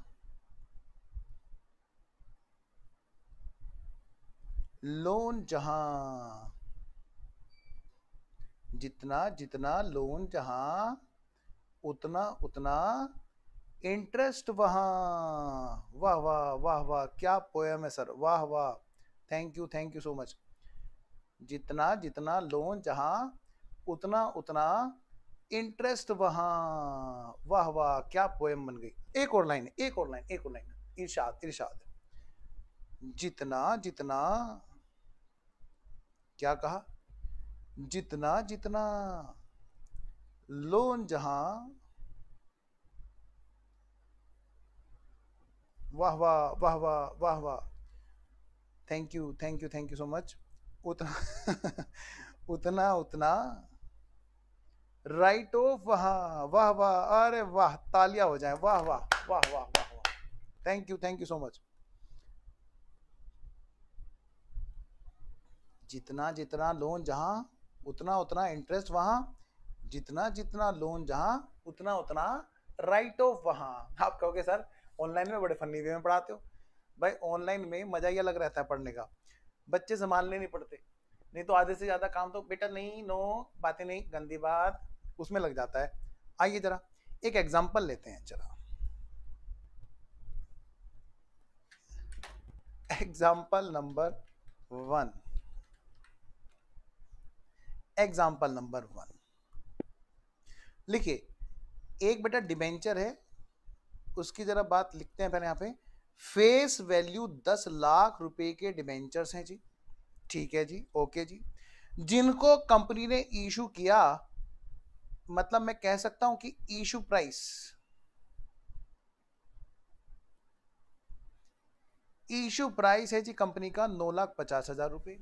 लोन जहां, जितना जितना लोन जहां, उतना उतना इंटरेस्ट वहां। वाह वाह वाह वाह, क्या पोयम है सर, वाह वाह, थैंक यू सो मच। जितना जितना लोन जहां, उतना उतना इंटरेस्ट वहां। वाह वाह, क्या पोयम बन गई। एक और लाइन, एक और लाइन, एक और लाइन, इरशाद इरशाद। जितना जितना, क्या कहा, जितना जितना लोन जहां, वाह वाह वाह वाह वाह वाह, थैंक यू सो मच। उतना उतना उतना राइट ऑफ वहां, वाह वाह, अरे वाह, तालियां हो जाए, वाह वाह वाह वाह वाह वाह, थैंक यू सो मच। जितना जितना लोन जहां उतना उतना इंटरेस्ट वहां, जितना जितना लोन जहां उतना उतना राइट ऑफ वहां। आप कहोगे सर ऑनलाइन में बड़े फनी वे में पढ़ाते हो। भाई ऑनलाइन में मजा ही अलग रहता है पढ़ने का, बच्चे संभालने नहीं पड़ते, नहीं तो आधे से ज्यादा काम तो बेटा नहीं, नो बातें नहीं, गंदी बात, उसमें लग जाता है। आइए जरा एक एग्जांपल लेते हैं। जरा एग्जांपल नंबर 1, एग्जांपल नंबर 1 लिखिए। एक बेटा डिबेंचर है, उसकी जरा बात लिखते हैं पहले। यहाँ पे फेस वैल्यू 10 लाख रुपए के डिबेंचर्स हैं जी, ठीक है जी, ओके जी, जिनको कंपनी ने इशू किया, मतलब मैं कह सकता हूं कि इशू प्राइस, इशू प्राइस है जी कंपनी का 9,50,000 रुपए।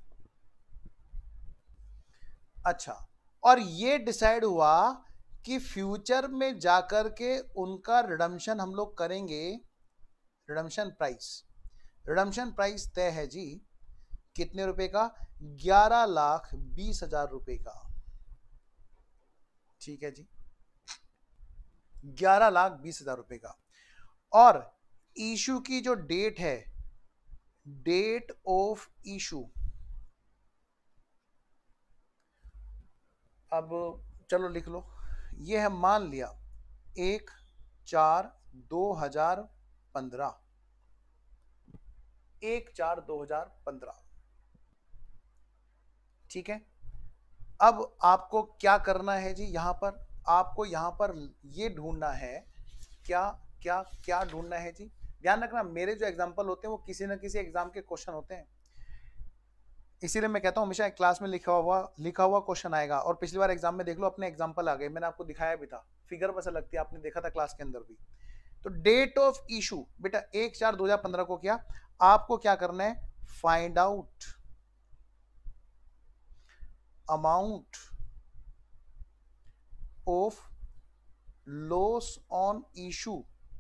अच्छा, और ये डिसाइड हुआ कि फ्यूचर में जाकर के उनका रिडम्पशन हम लोग करेंगे। रिडम्पशन प्राइस तय है जी कितने रुपए का? 11,20,000 रुपए का, ठीक है जी, 11,20,000 रुपए का। और इशू की जो डेट है, डेट ऑफ इशू, अब चलो लिख लो, ये है मान लिया 1/4/2015, 1/4/2015, ठीक है। अब आपको क्या करना है जी, यहां पर आपको यहां पर ये ढूंढना है, क्या क्या क्या ढूंढना है जी। ध्यान रखना मेरे जो एग्जांपल होते हैं वो किसी ना किसी एग्जाम के क्वेश्चन होते हैं, इसीलिए मैं कहता हूं हमेशा क्लास में लिखा हुआ क्वेश्चन आएगा। और पिछली बार एग्जाम में देख लो अपने एग्जांपल आ गए, मैंने आपको दिखाया भी था, फिगर बस लगती है, आपने देखा था क्लास के अंदर भी। तो डेट ऑफ इशू बेटा 1/4/2015 को किया, आपको क्या करना है, find out amount of loss on issue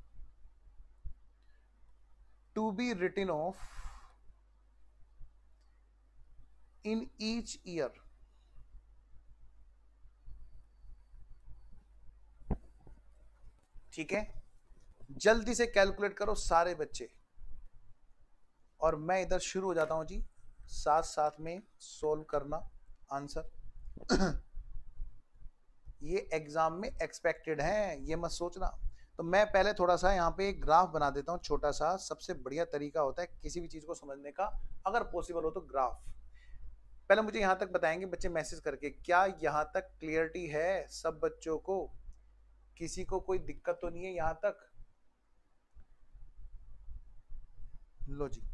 to be written off in each year. ठीक है, जल्दी से कैलकुलेट करो सारे बच्चे, और मैं इधर शुरू हो जाता हूं जी साथ साथ में सोल्व करना आंसर। ये एग्जाम में एक्सपेक्टेड है, ये मत सोचना। तो मैं पहले थोड़ा सा यहाँ पे एक ग्राफ बना देता हूँ छोटा सा, सबसे बढ़िया तरीका होता है किसी भी चीज को समझने का, अगर पॉसिबल हो तो ग्राफ। पहले मुझे यहाँ तक बताएंगे बच्चे मैसेज करके, क्या यहाँ तक क्लियरिटी है सब बच्चों को? किसी को कोई दिक्कत तो नहीं है यहाँ तक? लो जी,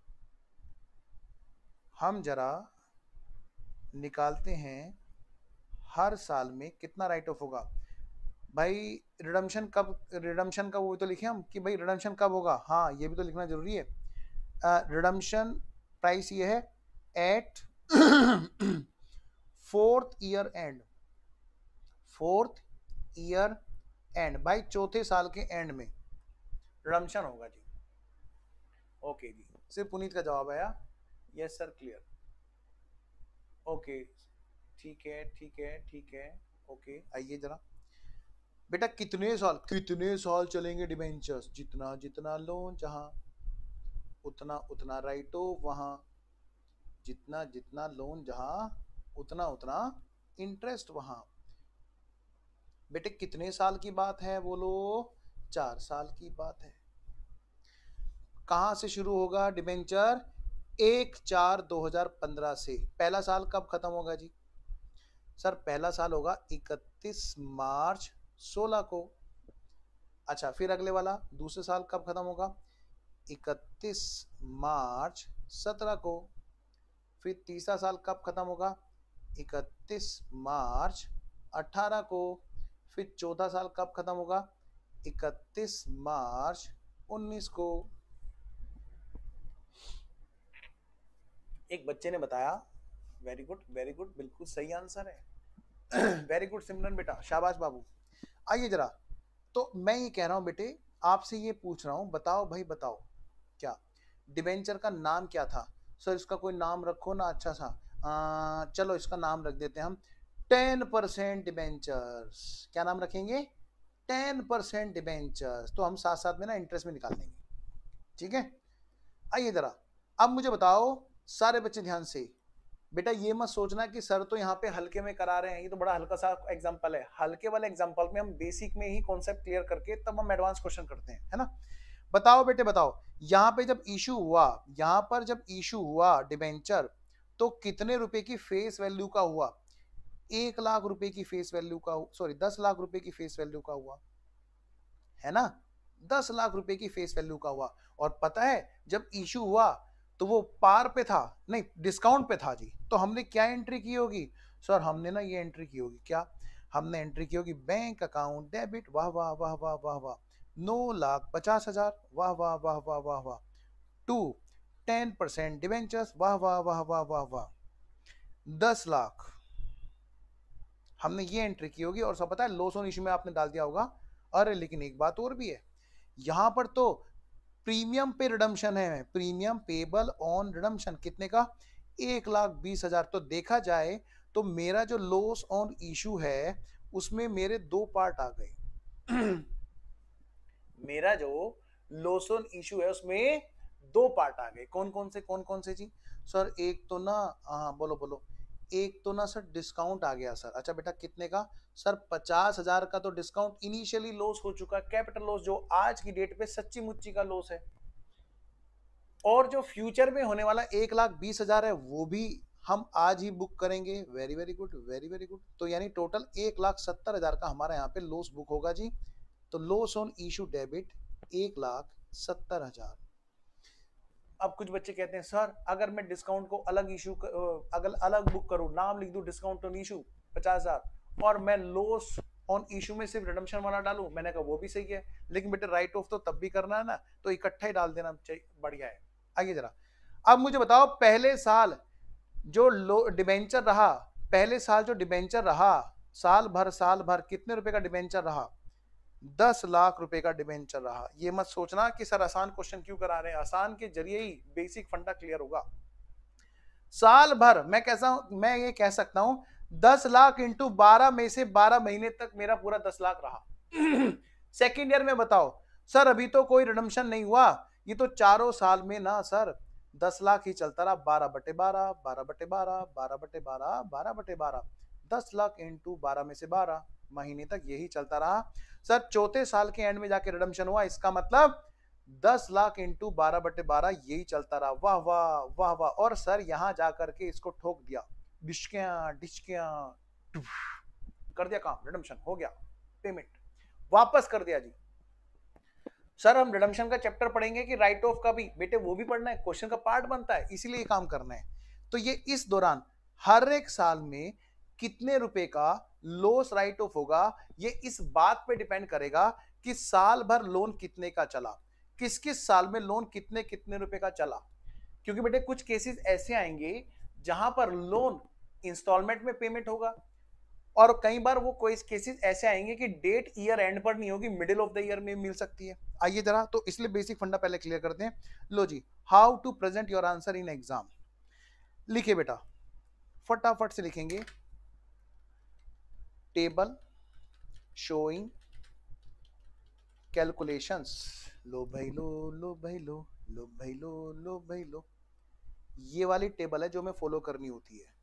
हम जरा निकालते हैं हर साल में कितना राइट ऑफ होगा। भाई रिडम्पशन कब वो तो लिखे हम कि भाई रिडम्पशन कब होगा, हाँ ये भी तो लिखना जरूरी है। रिडम्पशन प्राइस ये है at 4th year end, 4th year end, भाई चौथे साल के एंड में रिडम्पशन होगा जी। ओके जी, सिर्फ पुनीत का जवाब आया यस सर क्लियर, ओके ठीक है ठीक है ठीक है, ओके। आइए जरा बेटा कितने साल चलेंगे डिबेंचर्स? जितना जितना लोन जहां उतना उतना राइट ऑफ वहां, जितना जितना लोन जहां उतना उतना इंटरेस्ट वहां। बेटे कितने साल की बात है बोलो? 4 साल की बात है। कहां से शुरू होगा डिबेंचर? 1/4/2015 से। पहला साल कब खत्म होगा जी? सर पहला साल होगा 31 मार्च 16 को। अच्छा, फिर अगले वाला दूसरे साल कब खत्म होगा? 31 मार्च 17 को। फिर तीसरा साल कब खत्म होगा? 31 मार्च 18 को। फिर चौथा साल कब खत्म होगा? 31 मार्च 19 को। एक बच्चे ने बताया, वेरी गुड वेरी गुड, बिल्कुल सही आंसर है। वेरी गुड सिमरन बेटा, शाबाश बाबू। आइए जरा, तो मैं ये कह रहा हूं बेटे, आपसे ये पूछ रहा हूं, बताओ भाई बताओ, क्या डिबेंचर का नाम क्या था? सर इसका कोई नाम रखो ना अच्छा सा। चलो इसका नाम रख देते हैं हम 10% डिबेंचर्स। क्या नाम रखेंगे? 10% डिबेंचर्स। तो हम साथ साथ में ना इंटरेस्ट में निकाल देंगे, ठीक है। आइए जरा, अब मुझे बताओ सारे बच्चे ध्यान से। बेटा ये मत सोचना कि सर तो यहाँ पे हल्के में करा रहे हैं, ये तो बड़ा हल्का सा एग्जांपल है। हल्के वाले एग्जांपल में हम बेसिक में ही कॉन्सेप्ट क्लियर करके तब हम एडवांस क्वेश्चन करते हैं, है ना। बताओ बेटे बताओ, यहाँ पे जब इशू हुआ, यहाँ पर जब इशू हुआ डिबेंचर, तो कितने रुपए की फेस वैल्यू का हुआ? 1 लाख रुपए की फेस वैल्यू का, सॉरी 10 लाख रुपए की फेस वैल्यू का हुआ, है ना। 10 लाख रुपए की फेस वैल्यू का हुआ। और पता है जब इशू हुआ तो वो पार पे था, नहीं डिस्काउंट पे था जी। तो हमने क्या एंट्री की होगी? सर हमने ना ये एंट्री की होगी, क्या? हमने एंट्री की होगी बैंक अकाउंट डेबिट, वाह वाह वाह वाह वाह वाह, 9,50,000, वाह वाह वाह वाह वाह वाह, टू 10% डिवेंचर्स, वाह वाह वाह वाह वाह वाह, 10 लाख हमने ये एंट्री की होगी। और सब पता है लॉस ऑन इशू में आपने डाल दिया होगा। अरे लेकिन एक बात और भी है, यहां पर तो प्रीमियम पे रिडम्पशन है, प्रीमियम पेबल ऑन रिडम्पशन कितने का? 1,20,000। तो देखा जाए तो मेरा जो लॉस ऑन इशू है उसमें मेरे दो पार्ट आ गए। मेरा जो लॉस ऑन इशू है उसमें दो पार्ट आ गए। कौन कौन से जी? सर एक तो ना, हाँ बोलो बोलो। एक तो ना सर डिस्काउंट आ गया सर। अच्छा बेटा कितने का? सर 50,000 का तो डिस्काउंट इनिशियली लॉस हो चुका, कैपिटल लॉस जो आज की डेट पे सच्ची मुच्ची का लॉस है। और जो फ्यूचर में होने वाला 1,20,000 है वो भी हम आज ही बुक करेंगे। Very very good, very very good. तो यानी टोटल 1,70,000 का हमारा यहाँ पे लॉस बुक होगा जी। तो लॉस ऑन इशू डेबिट 1,70,000। अब कुछ बच्चे कहते हैं सर अगर मैं डिस्काउंट को अलग इशू अगर अलग बुक करूं, नाम लिख दूं डिस्काउंट ऑन इशू 50,000 और मैं लॉस ऑन इशू में सिर्फ रिडम्पशन वाला डालूं, मैंने कहा वो भी सही है, लेकिन बेटे राइट ऑफ तो तब भी करना है ना, तो इकट्ठा ही डाल देना चाहिए, बढ़िया है। आइए जरा, अब मुझे बताओ पहले साल जो डिबेंचर रहा, पहले साल जो डिबेंचर रहा, साल भर कितने रुपए का डिबेंचर रहा? 10 लाख रुपए का डिबेंचर रहा। ये मत सोचना कि सर आसान क्वेश्चन क्यों करा रहे हैं, आसान के जरिए ही बेसिक फंडा क्लियर होगा। साल भर मैं ये कह सकता हूं 10 लाख इंटू 12 में से 12 महीने तक मेरा पूरा 10 लाख रहा। सेकेंड ईयर में बताओ सर अभी तो कोई रिडम्पशन नहीं हुआ, ये तो चारों साल में ना सर 10 लाख ही चलता रहा। 12/12, 12/12, 12/12, 12/12, 10 लाख इंटू 12 में से 12 महीने तक यही चलता रहा। सर चौथे साल के एंड में जाके रिडम्पशन हुआ, इसका मतलब 10 लाख इंटू 12/12 यही चलता रहा। वाह वाह वाह वाह। और सर यहां जाकर के इसको ठोक दिया, डिस्किया डिस्किया कर दिया काम, रिडम्पशन हो गया, पेमेंट वापस कर दिया जी। सर हम रिडम्पशन का चैप्टर पढ़ेंगे कि राइट ऑफ का भी? बेटे वो भी पढ़ना है, क्वेश्चन का पार्ट बनता है, इसीलिए काम करना है। तो ये इस दौरान हर एक साल में कितने रुपए का लॉस राइट ऑफ होगा, ये इस बात पे डिपेंड करेगा कि साल भर लोन कितने का चला, किस किस साल में लोन कितने कितने रुपए का चला। क्योंकि बेटे कुछ केसेस ऐसे आएंगे जहां पर लोन इंस्टॉलमेंट में पेमेंट होगा, और कई बार वो कोई केसेस ऐसे आएंगे कि डेट ईयर एंड पर नहीं होगी, मिडिल ऑफ द ईयर में मिल सकती है। आइए जरा, तो इसलिए बेसिक फंडा पहले क्लियर करते हैं। लो जी, how to present your answer in exam. लिखिए बेटा, फटाफट से लिखेंगे, टेबल शोइंग कैलकुलेशंस। लो भाई लो, लो भाई लो, लो भाई लो, लो भाई लो। ये वाली टेबल है जो हमें फॉलो करनी होती है।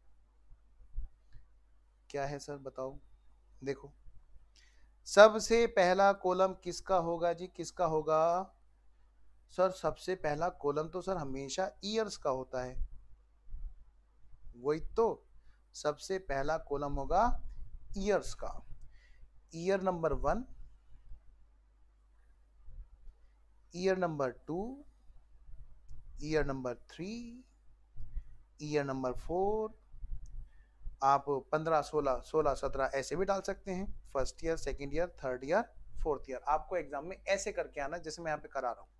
क्या है सर बताओ? देखो, सबसे पहला कॉलम किसका होगा जी, किसका होगा? सर सबसे पहला कॉलम तो सर हमेशा ईयर्स का होता है, वही तो। सबसे पहला कॉलम होगा ईयर्स का। Year number 1, year number 2, year number 3, year number 4। आप 15, 16, 16, 17 ऐसे भी डाल सकते हैं, first year, second year, third year, fourth year. आपको एग्जाम में ऐसे करके आना जैसे मैं यहाँ पे करा रहा हूं।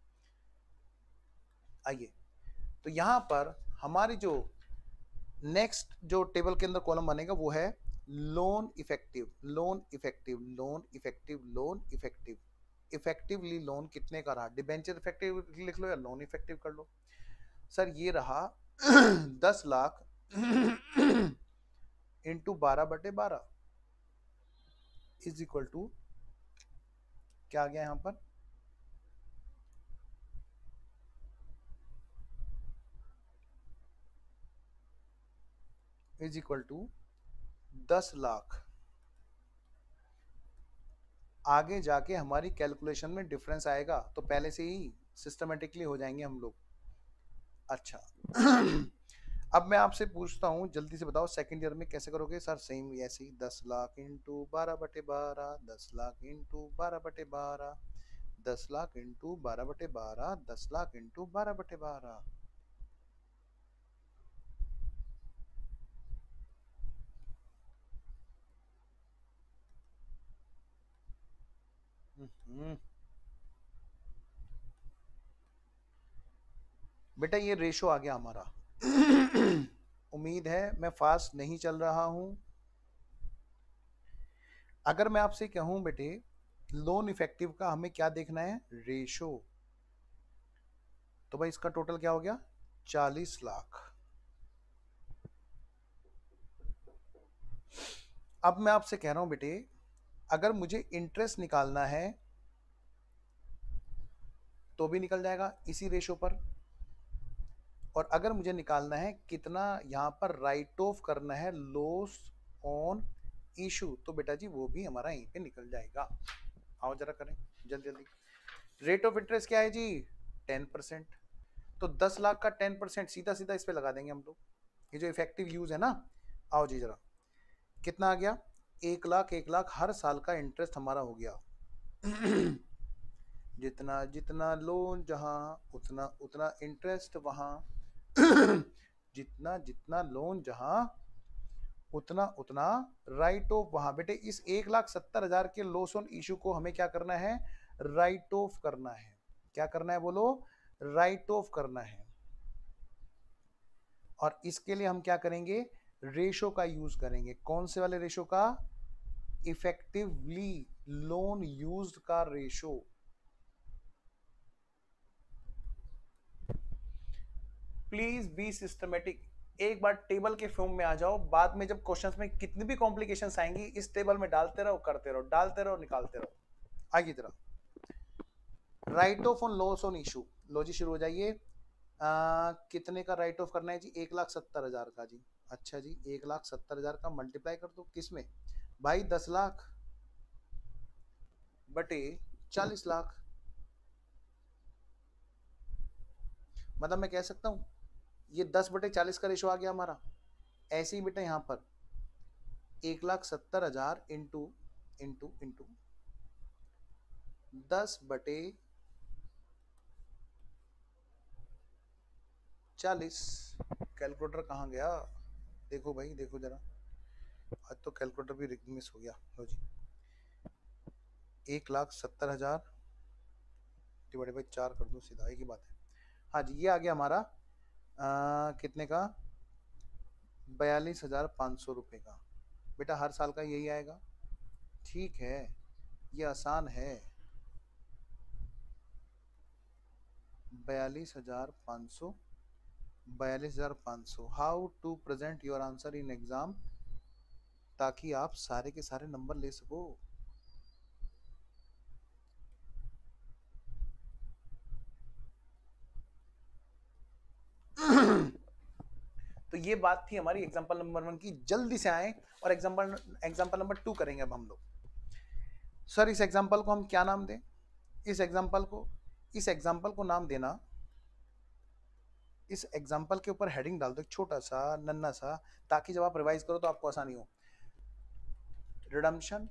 आइए, तो यहां पर हमारी जो नेक्स्ट जो टेबल के अंदर कॉलम बनेगा वो है loan effective, loan effective, loan effective, loan effective. Effectively loan कितने का रहा? डिबेंचर इफेक्टिव लिख लो या लोन इफेक्टिव कर लो। सर ये रहा 10 lakh into 12/12 is equal to क्या आ गया यहां पर, इज इक्वल टू 10 लाख। आगे जाके हमारी कैलकुलेशन में डिफरेंस आएगा तो पहले से ही सिस्टमेटिकली हो जाएंगे हम लोग। अच्छा अब मैं आपसे पूछता हूँ, जल्दी से बताओ सेकंड ईयर में कैसे करोगे सर? सेम ऐसे ही 10 lakh into 12/12, 10 lakh into 12/12, 10 lakh into 12/12, 10 lakh into 12/12। बेटा ये रेशो आ गया हमारा। उम्मीद है मैं फास्ट नहीं चल रहा हूं। अगर मैं आपसे कहूं बेटे लोन इफेक्टिव का हमें क्या देखना है, रेशो, तो भाई इसका टोटल क्या हो गया, 40 लाख। अब मैं आपसे कह रहा हूं बेटे अगर मुझे इंटरेस्ट निकालना है तो भी निकल जाएगा इसी रेशो पर, और अगर मुझे निकालना है कितना यहां पर राइट ऑफ करना है लॉस ऑन इशू, तो बेटा जी वो भी हमारा यहीं पे निकल जाएगा। आओ जरा करें जल्दी जल्दी। रेट ऑफ इंटरेस्ट क्या है जी, 10%। तो 10 लाख का 10% सीधा सीधा इस पे लगा देंगे हम लोग, ये जो इफेक्टिव यूज है ना। आओ जी जरा, कितना आ गया, 1 लाख, 1 लाख हर साल का इंटरेस्ट हमारा हो गया। जितना जितना लोन जहां उतना उतना इंटरेस्ट वहां। जितना जितना लोन जहां उतना उतना राइट ऑफ वहां। बेटे इस 1,70,000 के लॉस ऑन इशू को हमें क्या करना है, राइट ऑफ करना है। क्या करना है बोलो, राइट ऑफ करना है। और इसके लिए हम क्या करेंगे, रेशो का यूज करेंगे। कौन से वाले रेशो का, इफेक्टिवली लोन यूज्ड का रेशो। Please be systematic. एक बार टेबल के फॉर्म में आ जाओ, बाद में जब क्वेश्चंस में कितनी भी कॉम्प्लिकेशंस आएंगी इस टेबल में डालते रहो, करते रहो, डालते रहो, निकालते रहो। आगे तरह write off on loss on issue. लो जी शुरू हो जाइए। कितने का राइट ऑफ करना है जी, 1,70,000 का जी। अच्छा जी 1,70,000 का मल्टीप्लाई कर दो किस में भाई, 10 लाख बटे 40 लाख। मतलब मैं कह सकता हूं ये 10/40 का रेशो आ गया हमारा। ऐसे ही बेटा यहां पर 1,70,000 इंटू इंटू इंटू 10/40। कैलकुलेटर कहाँ गया, देखो भाई देखो जरा, आज तो कैलकुलेटर भी मिस हो गया। लो जी 1,70,000 डिवाइड बाई 4 कर दो, सीधा एक ही बात है। हाँ जी ये आ गया हमारा कितने का, 42,500 रुपये का। बेटा हर साल का यही आएगा, ठीक है ये आसान है। 42,500, 42,500। How to present your answer in exam, ताकि आप सारे के सारे नंबर ले सको। तो ये बात थी हमारी एग्जांपल नंबर 1 की। जल्दी से आए और एग्जांपल नंबर 2 करेंगे अब हम लोग। सर इस एग्जांपल को हम क्या नाम दें, इस एग्जांपल को नाम देना, इस एग्जांपल के ऊपर हेडिंग डाल दो छोटा सा नन्ना सा, ताकि जब आप रिवाइज करो तो आपको आसानी हो। Redemption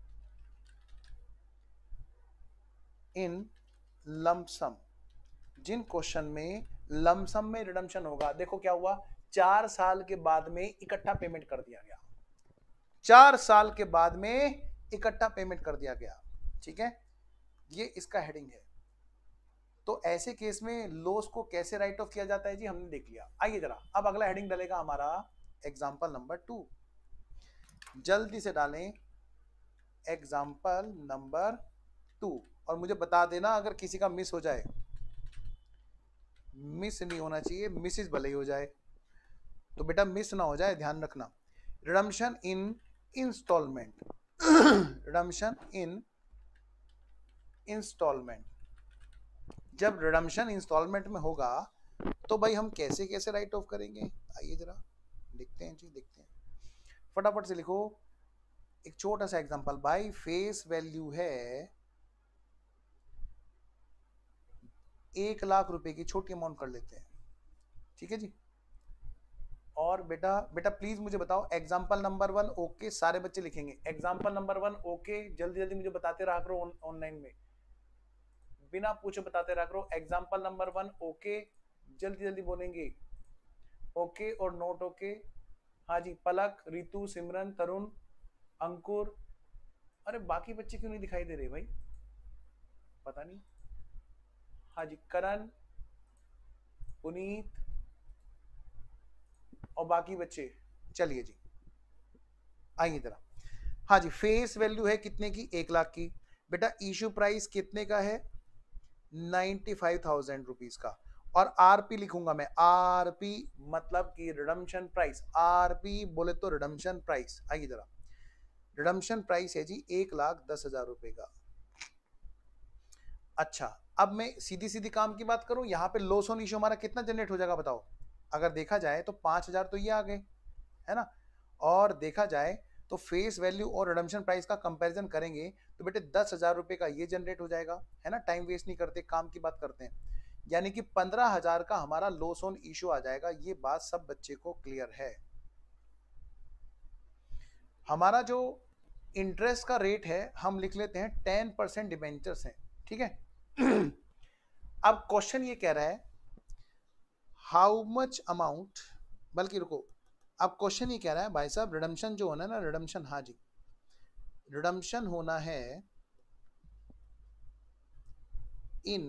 in lump sum. जिन क्वेश्चन में लमसम में रिडम्पशन होगा, देखो क्या हुआ, 4 साल के बाद में इकट्ठा पेमेंट कर दिया गया, 4 साल के बाद में इकट्ठा पेमेंट कर दिया गया, ठीक है, ये इसका हेडिंग है। तो ऐसे केस में लॉस को कैसे राइट ऑफ किया जाता है जी, हमने देख लिया। आइए जरा अब अगला हेडिंग डलेगा हमारा एग्जांपल नंबर 2। जल्दी से डालें एग्जांपल नंबर 2, और मुझे बता देना अगर किसी का मिस हो जाए, मिस नहीं होना चाहिए, मिसिस भले ही हो जाए। तो बेटा मिस ना हो जाए, ध्यान रखना। Redemption in instalment, redemption in instalment, जब रिडम्पशन इंस्टॉलमेंट में होगा तो भाई हम कैसे कैसे राइट ऑफ करेंगे, आइए जरा देखते हैं जी, देखते हैं। फटाफट से लिखो एक छोटा सा एग्जांपल। भाई फेस वैल्यू है 1,00,000 रुपए की, छोटी अमाउंट कर लेते हैं, ठीक है जी। और बेटा बेटा प्लीज मुझे बताओ एग्जांपल नंबर 1 ओके, सारे बच्चे लिखेंगे एग्जांपल नंबर 1 ओके, जल्दी जल्दी मुझे बताते रहा करो ऑनलाइन में, बिना पूछे बताते रहा करो। एग्जांपल नंबर 1 ओके, जल्दी जल्दी बोलेंगे ओके और नोट ओके। हाँ जी, पलक, रितु, सिमरन, तरुण, अंकुर, अरे बाकी बच्चे क्यों नहीं दिखाई दे रहे भाई, पता नहीं। हाँ जी, करण, पुनीत और बाकी बच्चे, चलिए जी आइए जरा। हाँ जी, फेस वैल्यू है कितने की, 1,00,000 की। बेटा इशू प्राइस कितने का है, 95,000 रुपीज का। और आरपी लिखूंगा मैं, आरपी मतलब कि रिडम्पशन प्राइस, आरपी बोले तो रिडम्पशन प्राइस। आइए जरा, रिडम्पशन प्राइस है जी 1,10,000 रुपए का। अच्छा, अब मैं सीधी सीधी काम की बात करूं, यहां पे लॉस ऑन इशू हमारा कितना जनरेट हो जाएगा बताओ। अगर देखा जाए तो 5,000 तो ये आ गए, है ना। और देखा जाए तो फेस वैल्यू और रिडम्पशन प्राइस का कंपैरिजन करेंगे तो बेटे 10,000 रुपए का ये जनरेट हो जाएगा, है ना। टाइम वेस्ट नहीं करते, काम की बात करते हैं। यानी कि 15,000 का हमारा लॉस ऑन इशू आ जाएगा। ये बात सब बच्चे को क्लियर है। हमारा जो इंटरेस्ट का रेट है हम लिख लेते हैं 10% डिबेंचर्स हैं, ठीक है। अब क्वेश्चन ये कह रहा है हाउ मच अमाउंट, बल्कि रुको, अब क्वेश्चन ये कह रहा है भाई साहब रिडम्पशन जो होना है ना, रिडम्पशन, हाँ जी, रिडम्पशन होना है in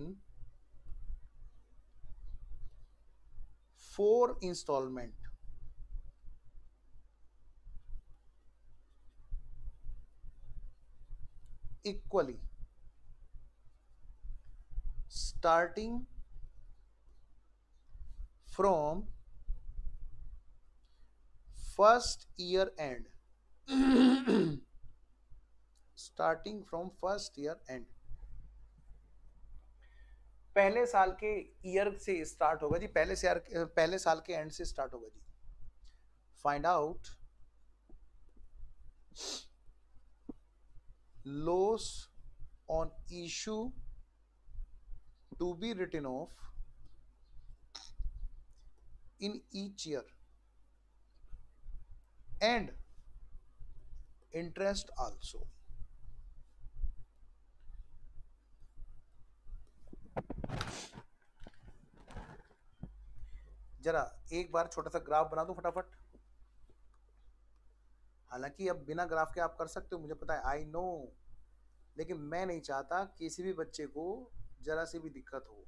4 instalment, equally starting from first year end, starting from first year end, पहले साल के ईयर से स्टार्ट होगा जी, पहले साल के एंड से स्टार्ट होगा जी। Find out loss on issue to be written off in each year and interest also. जरा एक बार छोटा सा ग्राफ बना दो फटाफट। हालांकि अब बिना ग्राफ के आप कर सकते हो, मुझे पता है, आई नो, लेकिन मैं नहीं चाहता किसी भी बच्चे को जरा सी भी दिक्कत हो।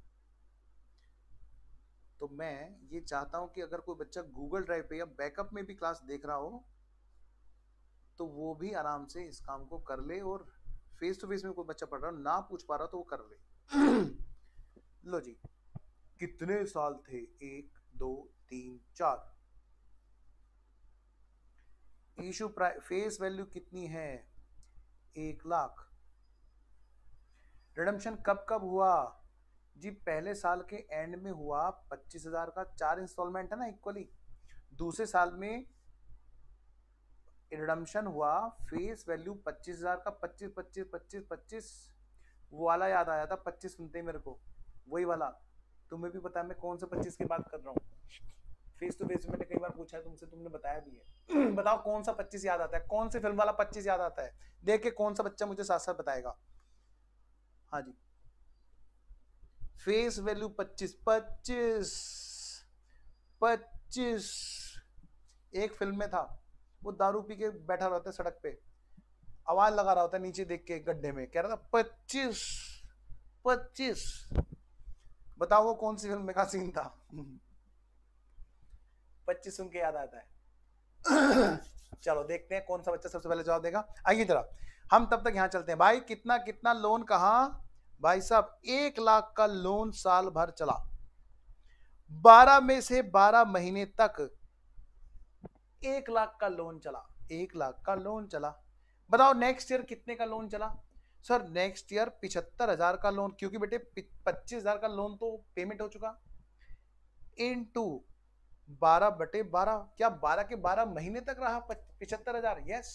तो मैं ये चाहता हूं कि अगर कोई बच्चा गूगल ड्राइव पे या बैकअप में भी क्लास देख रहा हो तो वो भी आराम से इस काम को कर ले, और फेस टू फेस में कोई बच्चा पढ़ रहा हो ना पूछ पा रहा तो वो कर ले। लो जी, कितने साल थे, 1 2 3 4, इशू फेस वैल्यू कितनी है, 1,00,000। रिडम्पशन कब कब हुआ जी, पहले साल के एंड में हुआ 25,000 का, 4 इंस्टॉलमेंट है ना इक्वली। दूसरे साल में रिडम्पशन हुआ फेस वैल्यू 25,000 का, 25 25 25 25, वो वाला याद आया था 25 सुनते ही मेरे को, वही वाला। तुम्हें भी पता है मैं कौन से 25 की बात कर रहा हूँ। फेस टू फेस मैंने कई बार पूछा है तुमसे, तुमने बताया भी है। बताओ कौन सा 25 याद आता है, कौन सी फिल्म वाला 25 याद आता है, देख के कौन सा बच्चा मुझे साथ साथ बताएगा। हाँ जी, फेस वैल्यू 25 25 25। एक फिल्म में था, वो दारू पी के बैठा रहता है सड़क पे, आवाज लगा रहा होता है नीचे देख के गड्ढे में, कह रहा था 25 25। बताओ वो कौन सी फिल्म में का सीन था। 25 सुन के याद आता है। चलो देखते हैं कौन सा बच्चा सबसे पहले जवाब देगा। आइए जरा हम तब तक यहां चलते हैं। भाई कितना कितना लोन कहा, भाई साहब 1,00,000 का लोन साल भर चला, 12 में से 12 महीने तक 1 लाख का लोन चला, 1 लाख का लोन चला। बताओ नेक्स्ट ईयर कितने का लोन चला? सर नेक्स्ट ईयर 75,000 का लोन, क्योंकि बेटे 25,000 का लोन तो पेमेंट हो चुका, इनटू 12/12। क्या 12 के 12 महीने तक रहा 75,000? यस।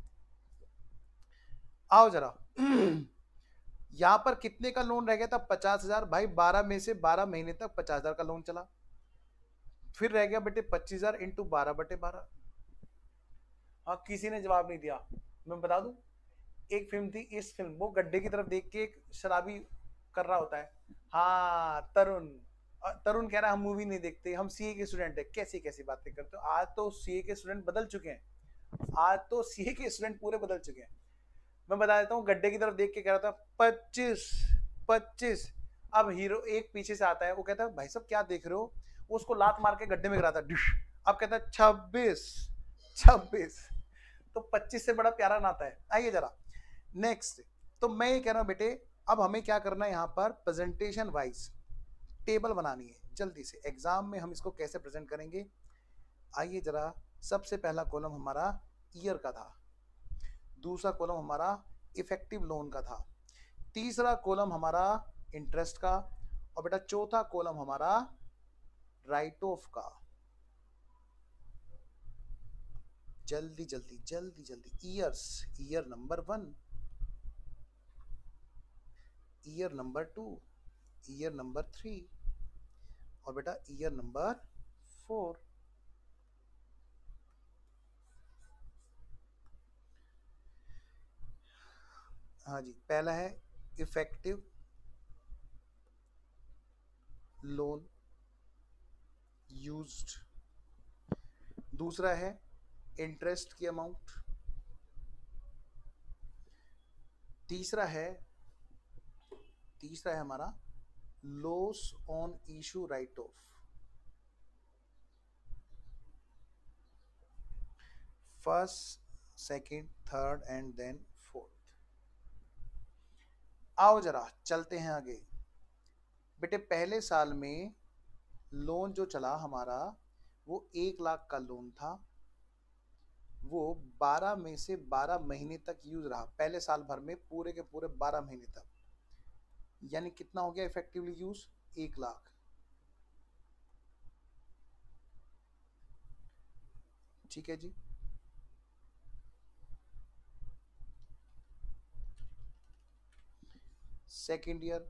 आओ जरा यहां पर कितने का लोन रह गया था? 50,000। भाई 12 में से 12 महीने तक 50,000 का लोन चला, फिर रह गया बेटे 25,000 इंटू 12/12। हाँ किसी ने जवाब नहीं दिया। मैं बता दूं, एक फिल्म थी, इस फिल्म वो गड्ढे की तरफ देख के एक शराबी कर रहा होता है, हाँ तरुण। तरुण कह रहा है हम मूवी नहीं देखते, हम सीए के स्टूडेंट है। कैसी कैसी बातें करते हो? आज तो सीए के स्टूडेंट बदल चुके हैं, आज तो सीए के स्टूडेंट पूरे बदल चुके हैं। मैं बता देता हूँ, गड्ढे की तरफ देख के कह रहा था 25 25। अब हीरो एक पीछे से आता है, वो कहता है भाई साहब क्या देख रहे हो, वो उसको लात मार के गड्ढे में गिराता है डिश। अब कहता है 26 26। तो 25 से बड़ा प्यारा नाता है। आइए जरा नेक्स्ट। तो मैं ये कह रहा हूं बेटे, अब हमें क्या करना है, यहाँ पर प्रेजेंटेशन वाइज टेबल बनानी है जल्दी से। एग्जाम में हम इसको कैसे प्रेजेंट करेंगे? आइए जरा, सबसे पहला कॉलम हमारा ईयर का था, दूसरा कॉलम हमारा इफेक्टिव लोन का था, तीसरा कॉलम हमारा इंटरेस्ट का, और बेटा चौथा कॉलम हमारा राइट ऑफ का। जल्दी जल्दी जल्दी जल्दी। Years, year number 1, year number 2, year number 3, और बेटा ईयर नंबर 4। हाँ जी, पहला है इफेक्टिव लोन यूज्ड, दूसरा है इंटरेस्ट की अमाउंट, तीसरा है हमारा loss on issue write off. First, second, third and then fourth. आओ जरा चलते हैं आगे। बेटे पहले साल में लोन जो चला हमारा, वो 1 लाख का लोन था, वो 12 में से 12 महीने तक यूज रहा, पहले साल भर में पूरे के पूरे 12 महीने तक। यानी कितना हो गया इफेक्टिवली यूज? 1 लाख। ठीक है जी। सेकेंड ईयर,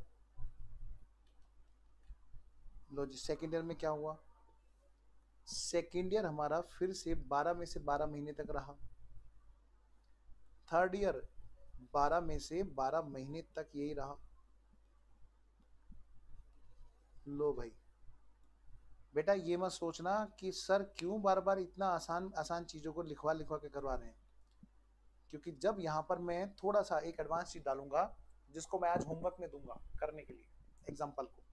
लो जी सेकेंड ईयर में क्या हुआ? सेकेंड ईयर हमारा फिर से 12 में से 12 महीने तक रहा। थर्ड ईयर 12 में से 12 महीने तक यही रहा। लो भाई, बेटा ये मत सोचना कि सर क्यों बार बार इतना आसान आसान चीजों को लिखवा लिखवा के करवा रहे हैं, क्योंकि जब यहाँ पर मैं थोड़ा सा एक एडवांस चीज डालूंगा, जिसको मैं आज होमवर्क में दूंगा करने के लिए एग्जाम्पल को,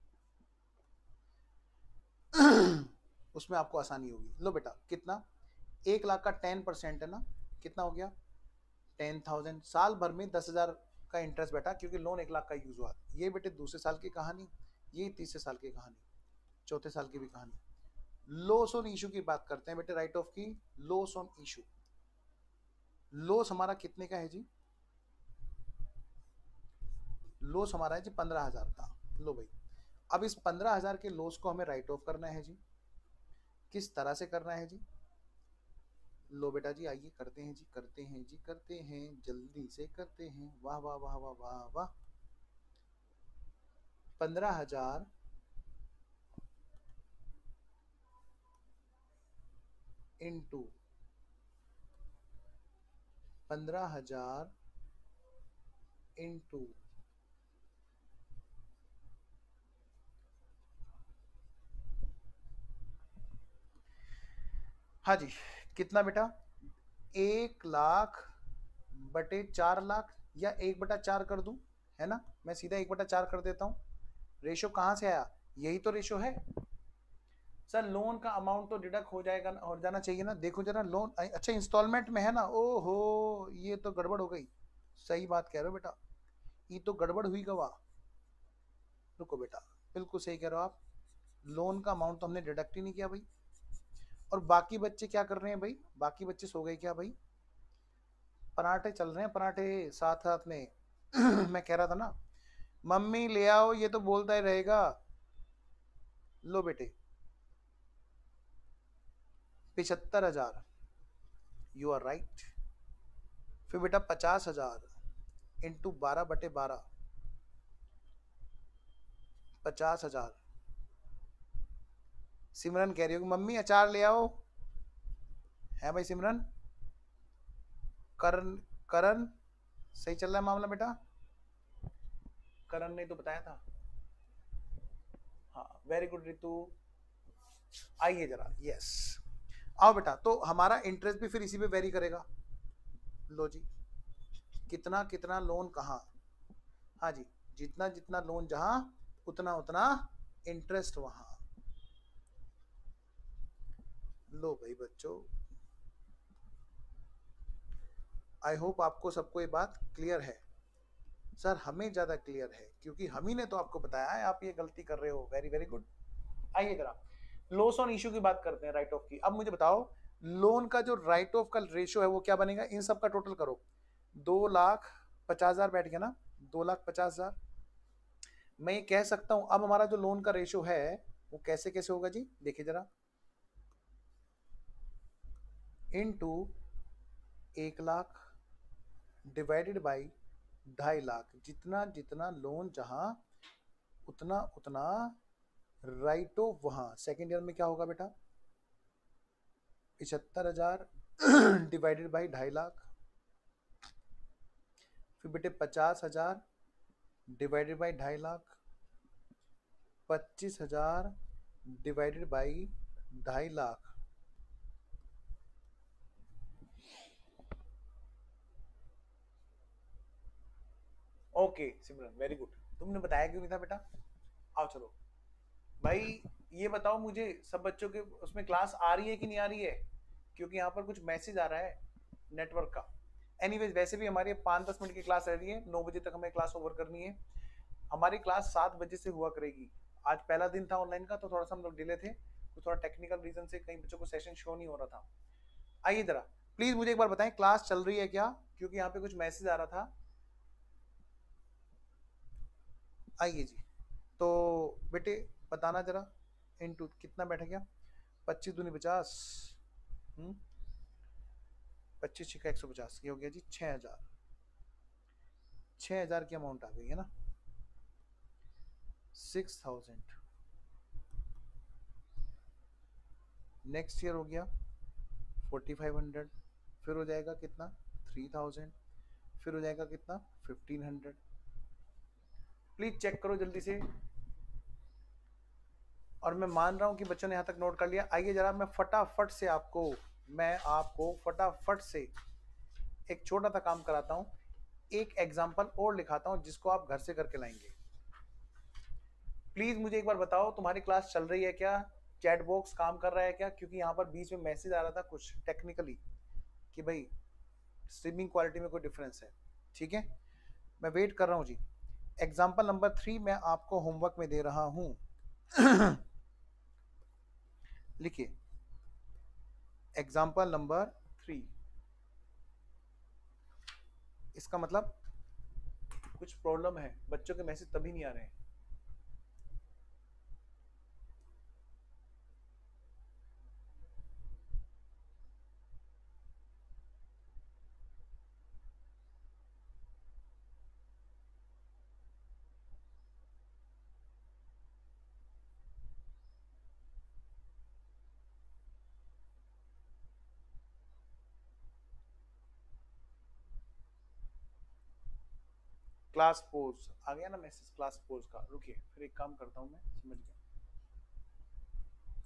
उसमें आपको आसानी होगी। लो बेटा कितना, 1 लाख का 10% है ना, कितना हो गया? 10,000। साल भर में 10,000 का इंटरेस्ट बेटा, क्योंकि लोन 1 लाख का यूज हुआ। ये बेटे दूसरे साल की कहानी, ये तीसरे साल की कहानी, चौथे साल की भी कहानी। लॉस ऑन इशू की बात करते हैं बेटे, राइट ऑफ की। लॉस ऑन इशू, लॉस हमारा कितने का है जी? लॉस हमारा है जी 15,000 का। लो भाई, अब इस 15,000 के लॉस को हमें राइट ऑफ करना है जी। किस तरह से करना है जी? लो बेटा जी आइए करते हैं जी, करते हैं जी, करते हैं, जल्दी से करते हैं। वाह वाह वाह वाह वाह वाह। 15,000 इंटू 15,000 इंटू, हाँ जी कितना बेटा? 1 लाख बटे 4 लाख, या 1/4 कर दूं, है ना? मैं सीधा 1/4 कर देता हूं। रेशो कहां से आया? यही तो रेशो है सर। लोन का अमाउंट तो डिडक्ट हो जाएगा, हो जाना चाहिए ना। देखो जरा लोन, अच्छा इंस्टॉलमेंट में है ना। ओहो, ये तो गड़बड़ हो गई। सही बात कह रहे हो बेटा, ये तो गड़बड़ हुई गवाह। रुको बेटा, बिल्कुल सही कह रहे हो आप, लोन का अमाउंट तो हमने डिडक्ट ही नहीं किया भाई। और बाकी बच्चे क्या कर रहे हैं भाई? बाकी बच्चे सो गए क्या भाई? पराठे चल रहे हैं, पराठे साथ साथ में। मैं कह रहा था ना, मम्मी ले आओ, ये तो बोलता ही रहेगा। लो बेटे, 75,000, यू आर राइट। फिर बेटा 50,000 इंटू 12/12, 50,000। सिमरन कह रही हो कि मम्मी अचार ले आओ, है भाई सिमरन? करण, करण सही चल रहा है मामला बेटा? करण ने तो बताया था। हाँ वेरी गुड रितु। आइए जरा, यस, आओ बेटा। तो हमारा इंटरेस्ट भी फिर इसी पे वेरी करेगा। लो जी, कितना कितना लोन कहाँ? हाँ जी, जितना जितना लोन जहां, उतना उतना इंटरेस्ट वहां। लो भाई बच्चों, आई होप आपको सबको ये बात क्लियर है। सर हमें ज्यादा क्लियर है, क्योंकि हम ही ने तो आपको बताया है आप ये गलती कर रहे हो। Very very good. आइए जरा लॉस ऑन इशू की बात करते हैं, राइट ऑफ की। अब मुझे बताओ, लोन का जो राइट ऑफ का रेशियो है वो क्या बनेगा? इन सब का टोटल करो। 2,50,000 बैठ गया ना, 2,50,000। मैं ये कह सकता हूं अब हमारा जो लोन का रेशियो है वो कैसे कैसे होगा जी? देखिए जरा, इनटू 1,00,000 डिवाइडेड बाई 2.5 लाख। जितना जितना लोन जहां, उतना उतना राइट ऑफ वहां। सेकेंड ईयर में क्या होगा बेटा? 75,000 डिवाइडेड बाई 2.5 लाख। फिर बेटे 50,000 divided by 2.5 lakh. 25,000 divided by 2.5 lakh. Okay Simran very good. तुमने बताया क्यों नहीं था बेटा? आओ चलो भाई, ये बताओ मुझे, सब बच्चों के उसमें क्लास आ रही है कि नहीं आ रही है? क्योंकि यहाँ पर कुछ मैसेज आ रहा है नेटवर्क का। एनीवेज, वैसे भी हमारी 5-10 मिनट की क्लास रह रही है, 9 बजे तक हमें क्लास ओवर करनी है। हमारी क्लास 7 बजे से हुआ करेगी। आज पहला दिन था ऑनलाइन का, तो थोड़ा सा हम लोग डिले थे, तो थोड़ा टेक्निकल रीजन से कई बच्चों को सेशन शो नहीं हो रहा था। आइए जरा प्लीज मुझे एक बार बताएं, क्लास चल रही है क्या? क्योंकि यहाँ पे कुछ मैसेज आ रहा था। आइए जी, तो बेटे बताना जरा, इनटू कितना बैठ गया? 25 दूनी 50, 25 × 150, ये हो गया जी 6,000। 6,000 की अमाउंट आ गई है ना। 6,000। नेक्स्ट ईयर हो गया 4,500। फिर हो जाएगा कितना? 3,000। फिर हो जाएगा कितना? 1,500। प्लीज चेक करो जल्दी से। और मैं मान रहा हूं कि बच्चों ने यहाँ तक नोट कर लिया। आइए जरा मैं आपको फटाफट से एक छोटा सा काम कराता हूँ, एक एग्जाम्पल और लिखाता हूँ जिसको आप घर से करके लाएंगे। प्लीज मुझे एक बार बताओ, तुम्हारी क्लास चल रही है क्या? चैट बॉक्स काम कर रहा है क्या? क्योंकि यहाँ पर बीच में मैसेज आ रहा था कुछ टेक्निकली कि भाई स्ट्रीमिंग क्वालिटी में कोई डिफरेंस है। ठीक है, मैं वेट कर रहा हूँ जी। एग्जाम्पल नंबर 3 मैं आपको होमवर्क में दे रहा हूँ। लिखिए एग्जाम्पल नंबर 3। इसका मतलब कुछ प्रॉब्लम है, बच्चों के मैसेज तभी नहीं आ रहे हैं। क्लास पोज आ गया ना मैसेज, क्लास पोज का। रुकिए फिर एक काम करता हूँ, मैं समझ गया।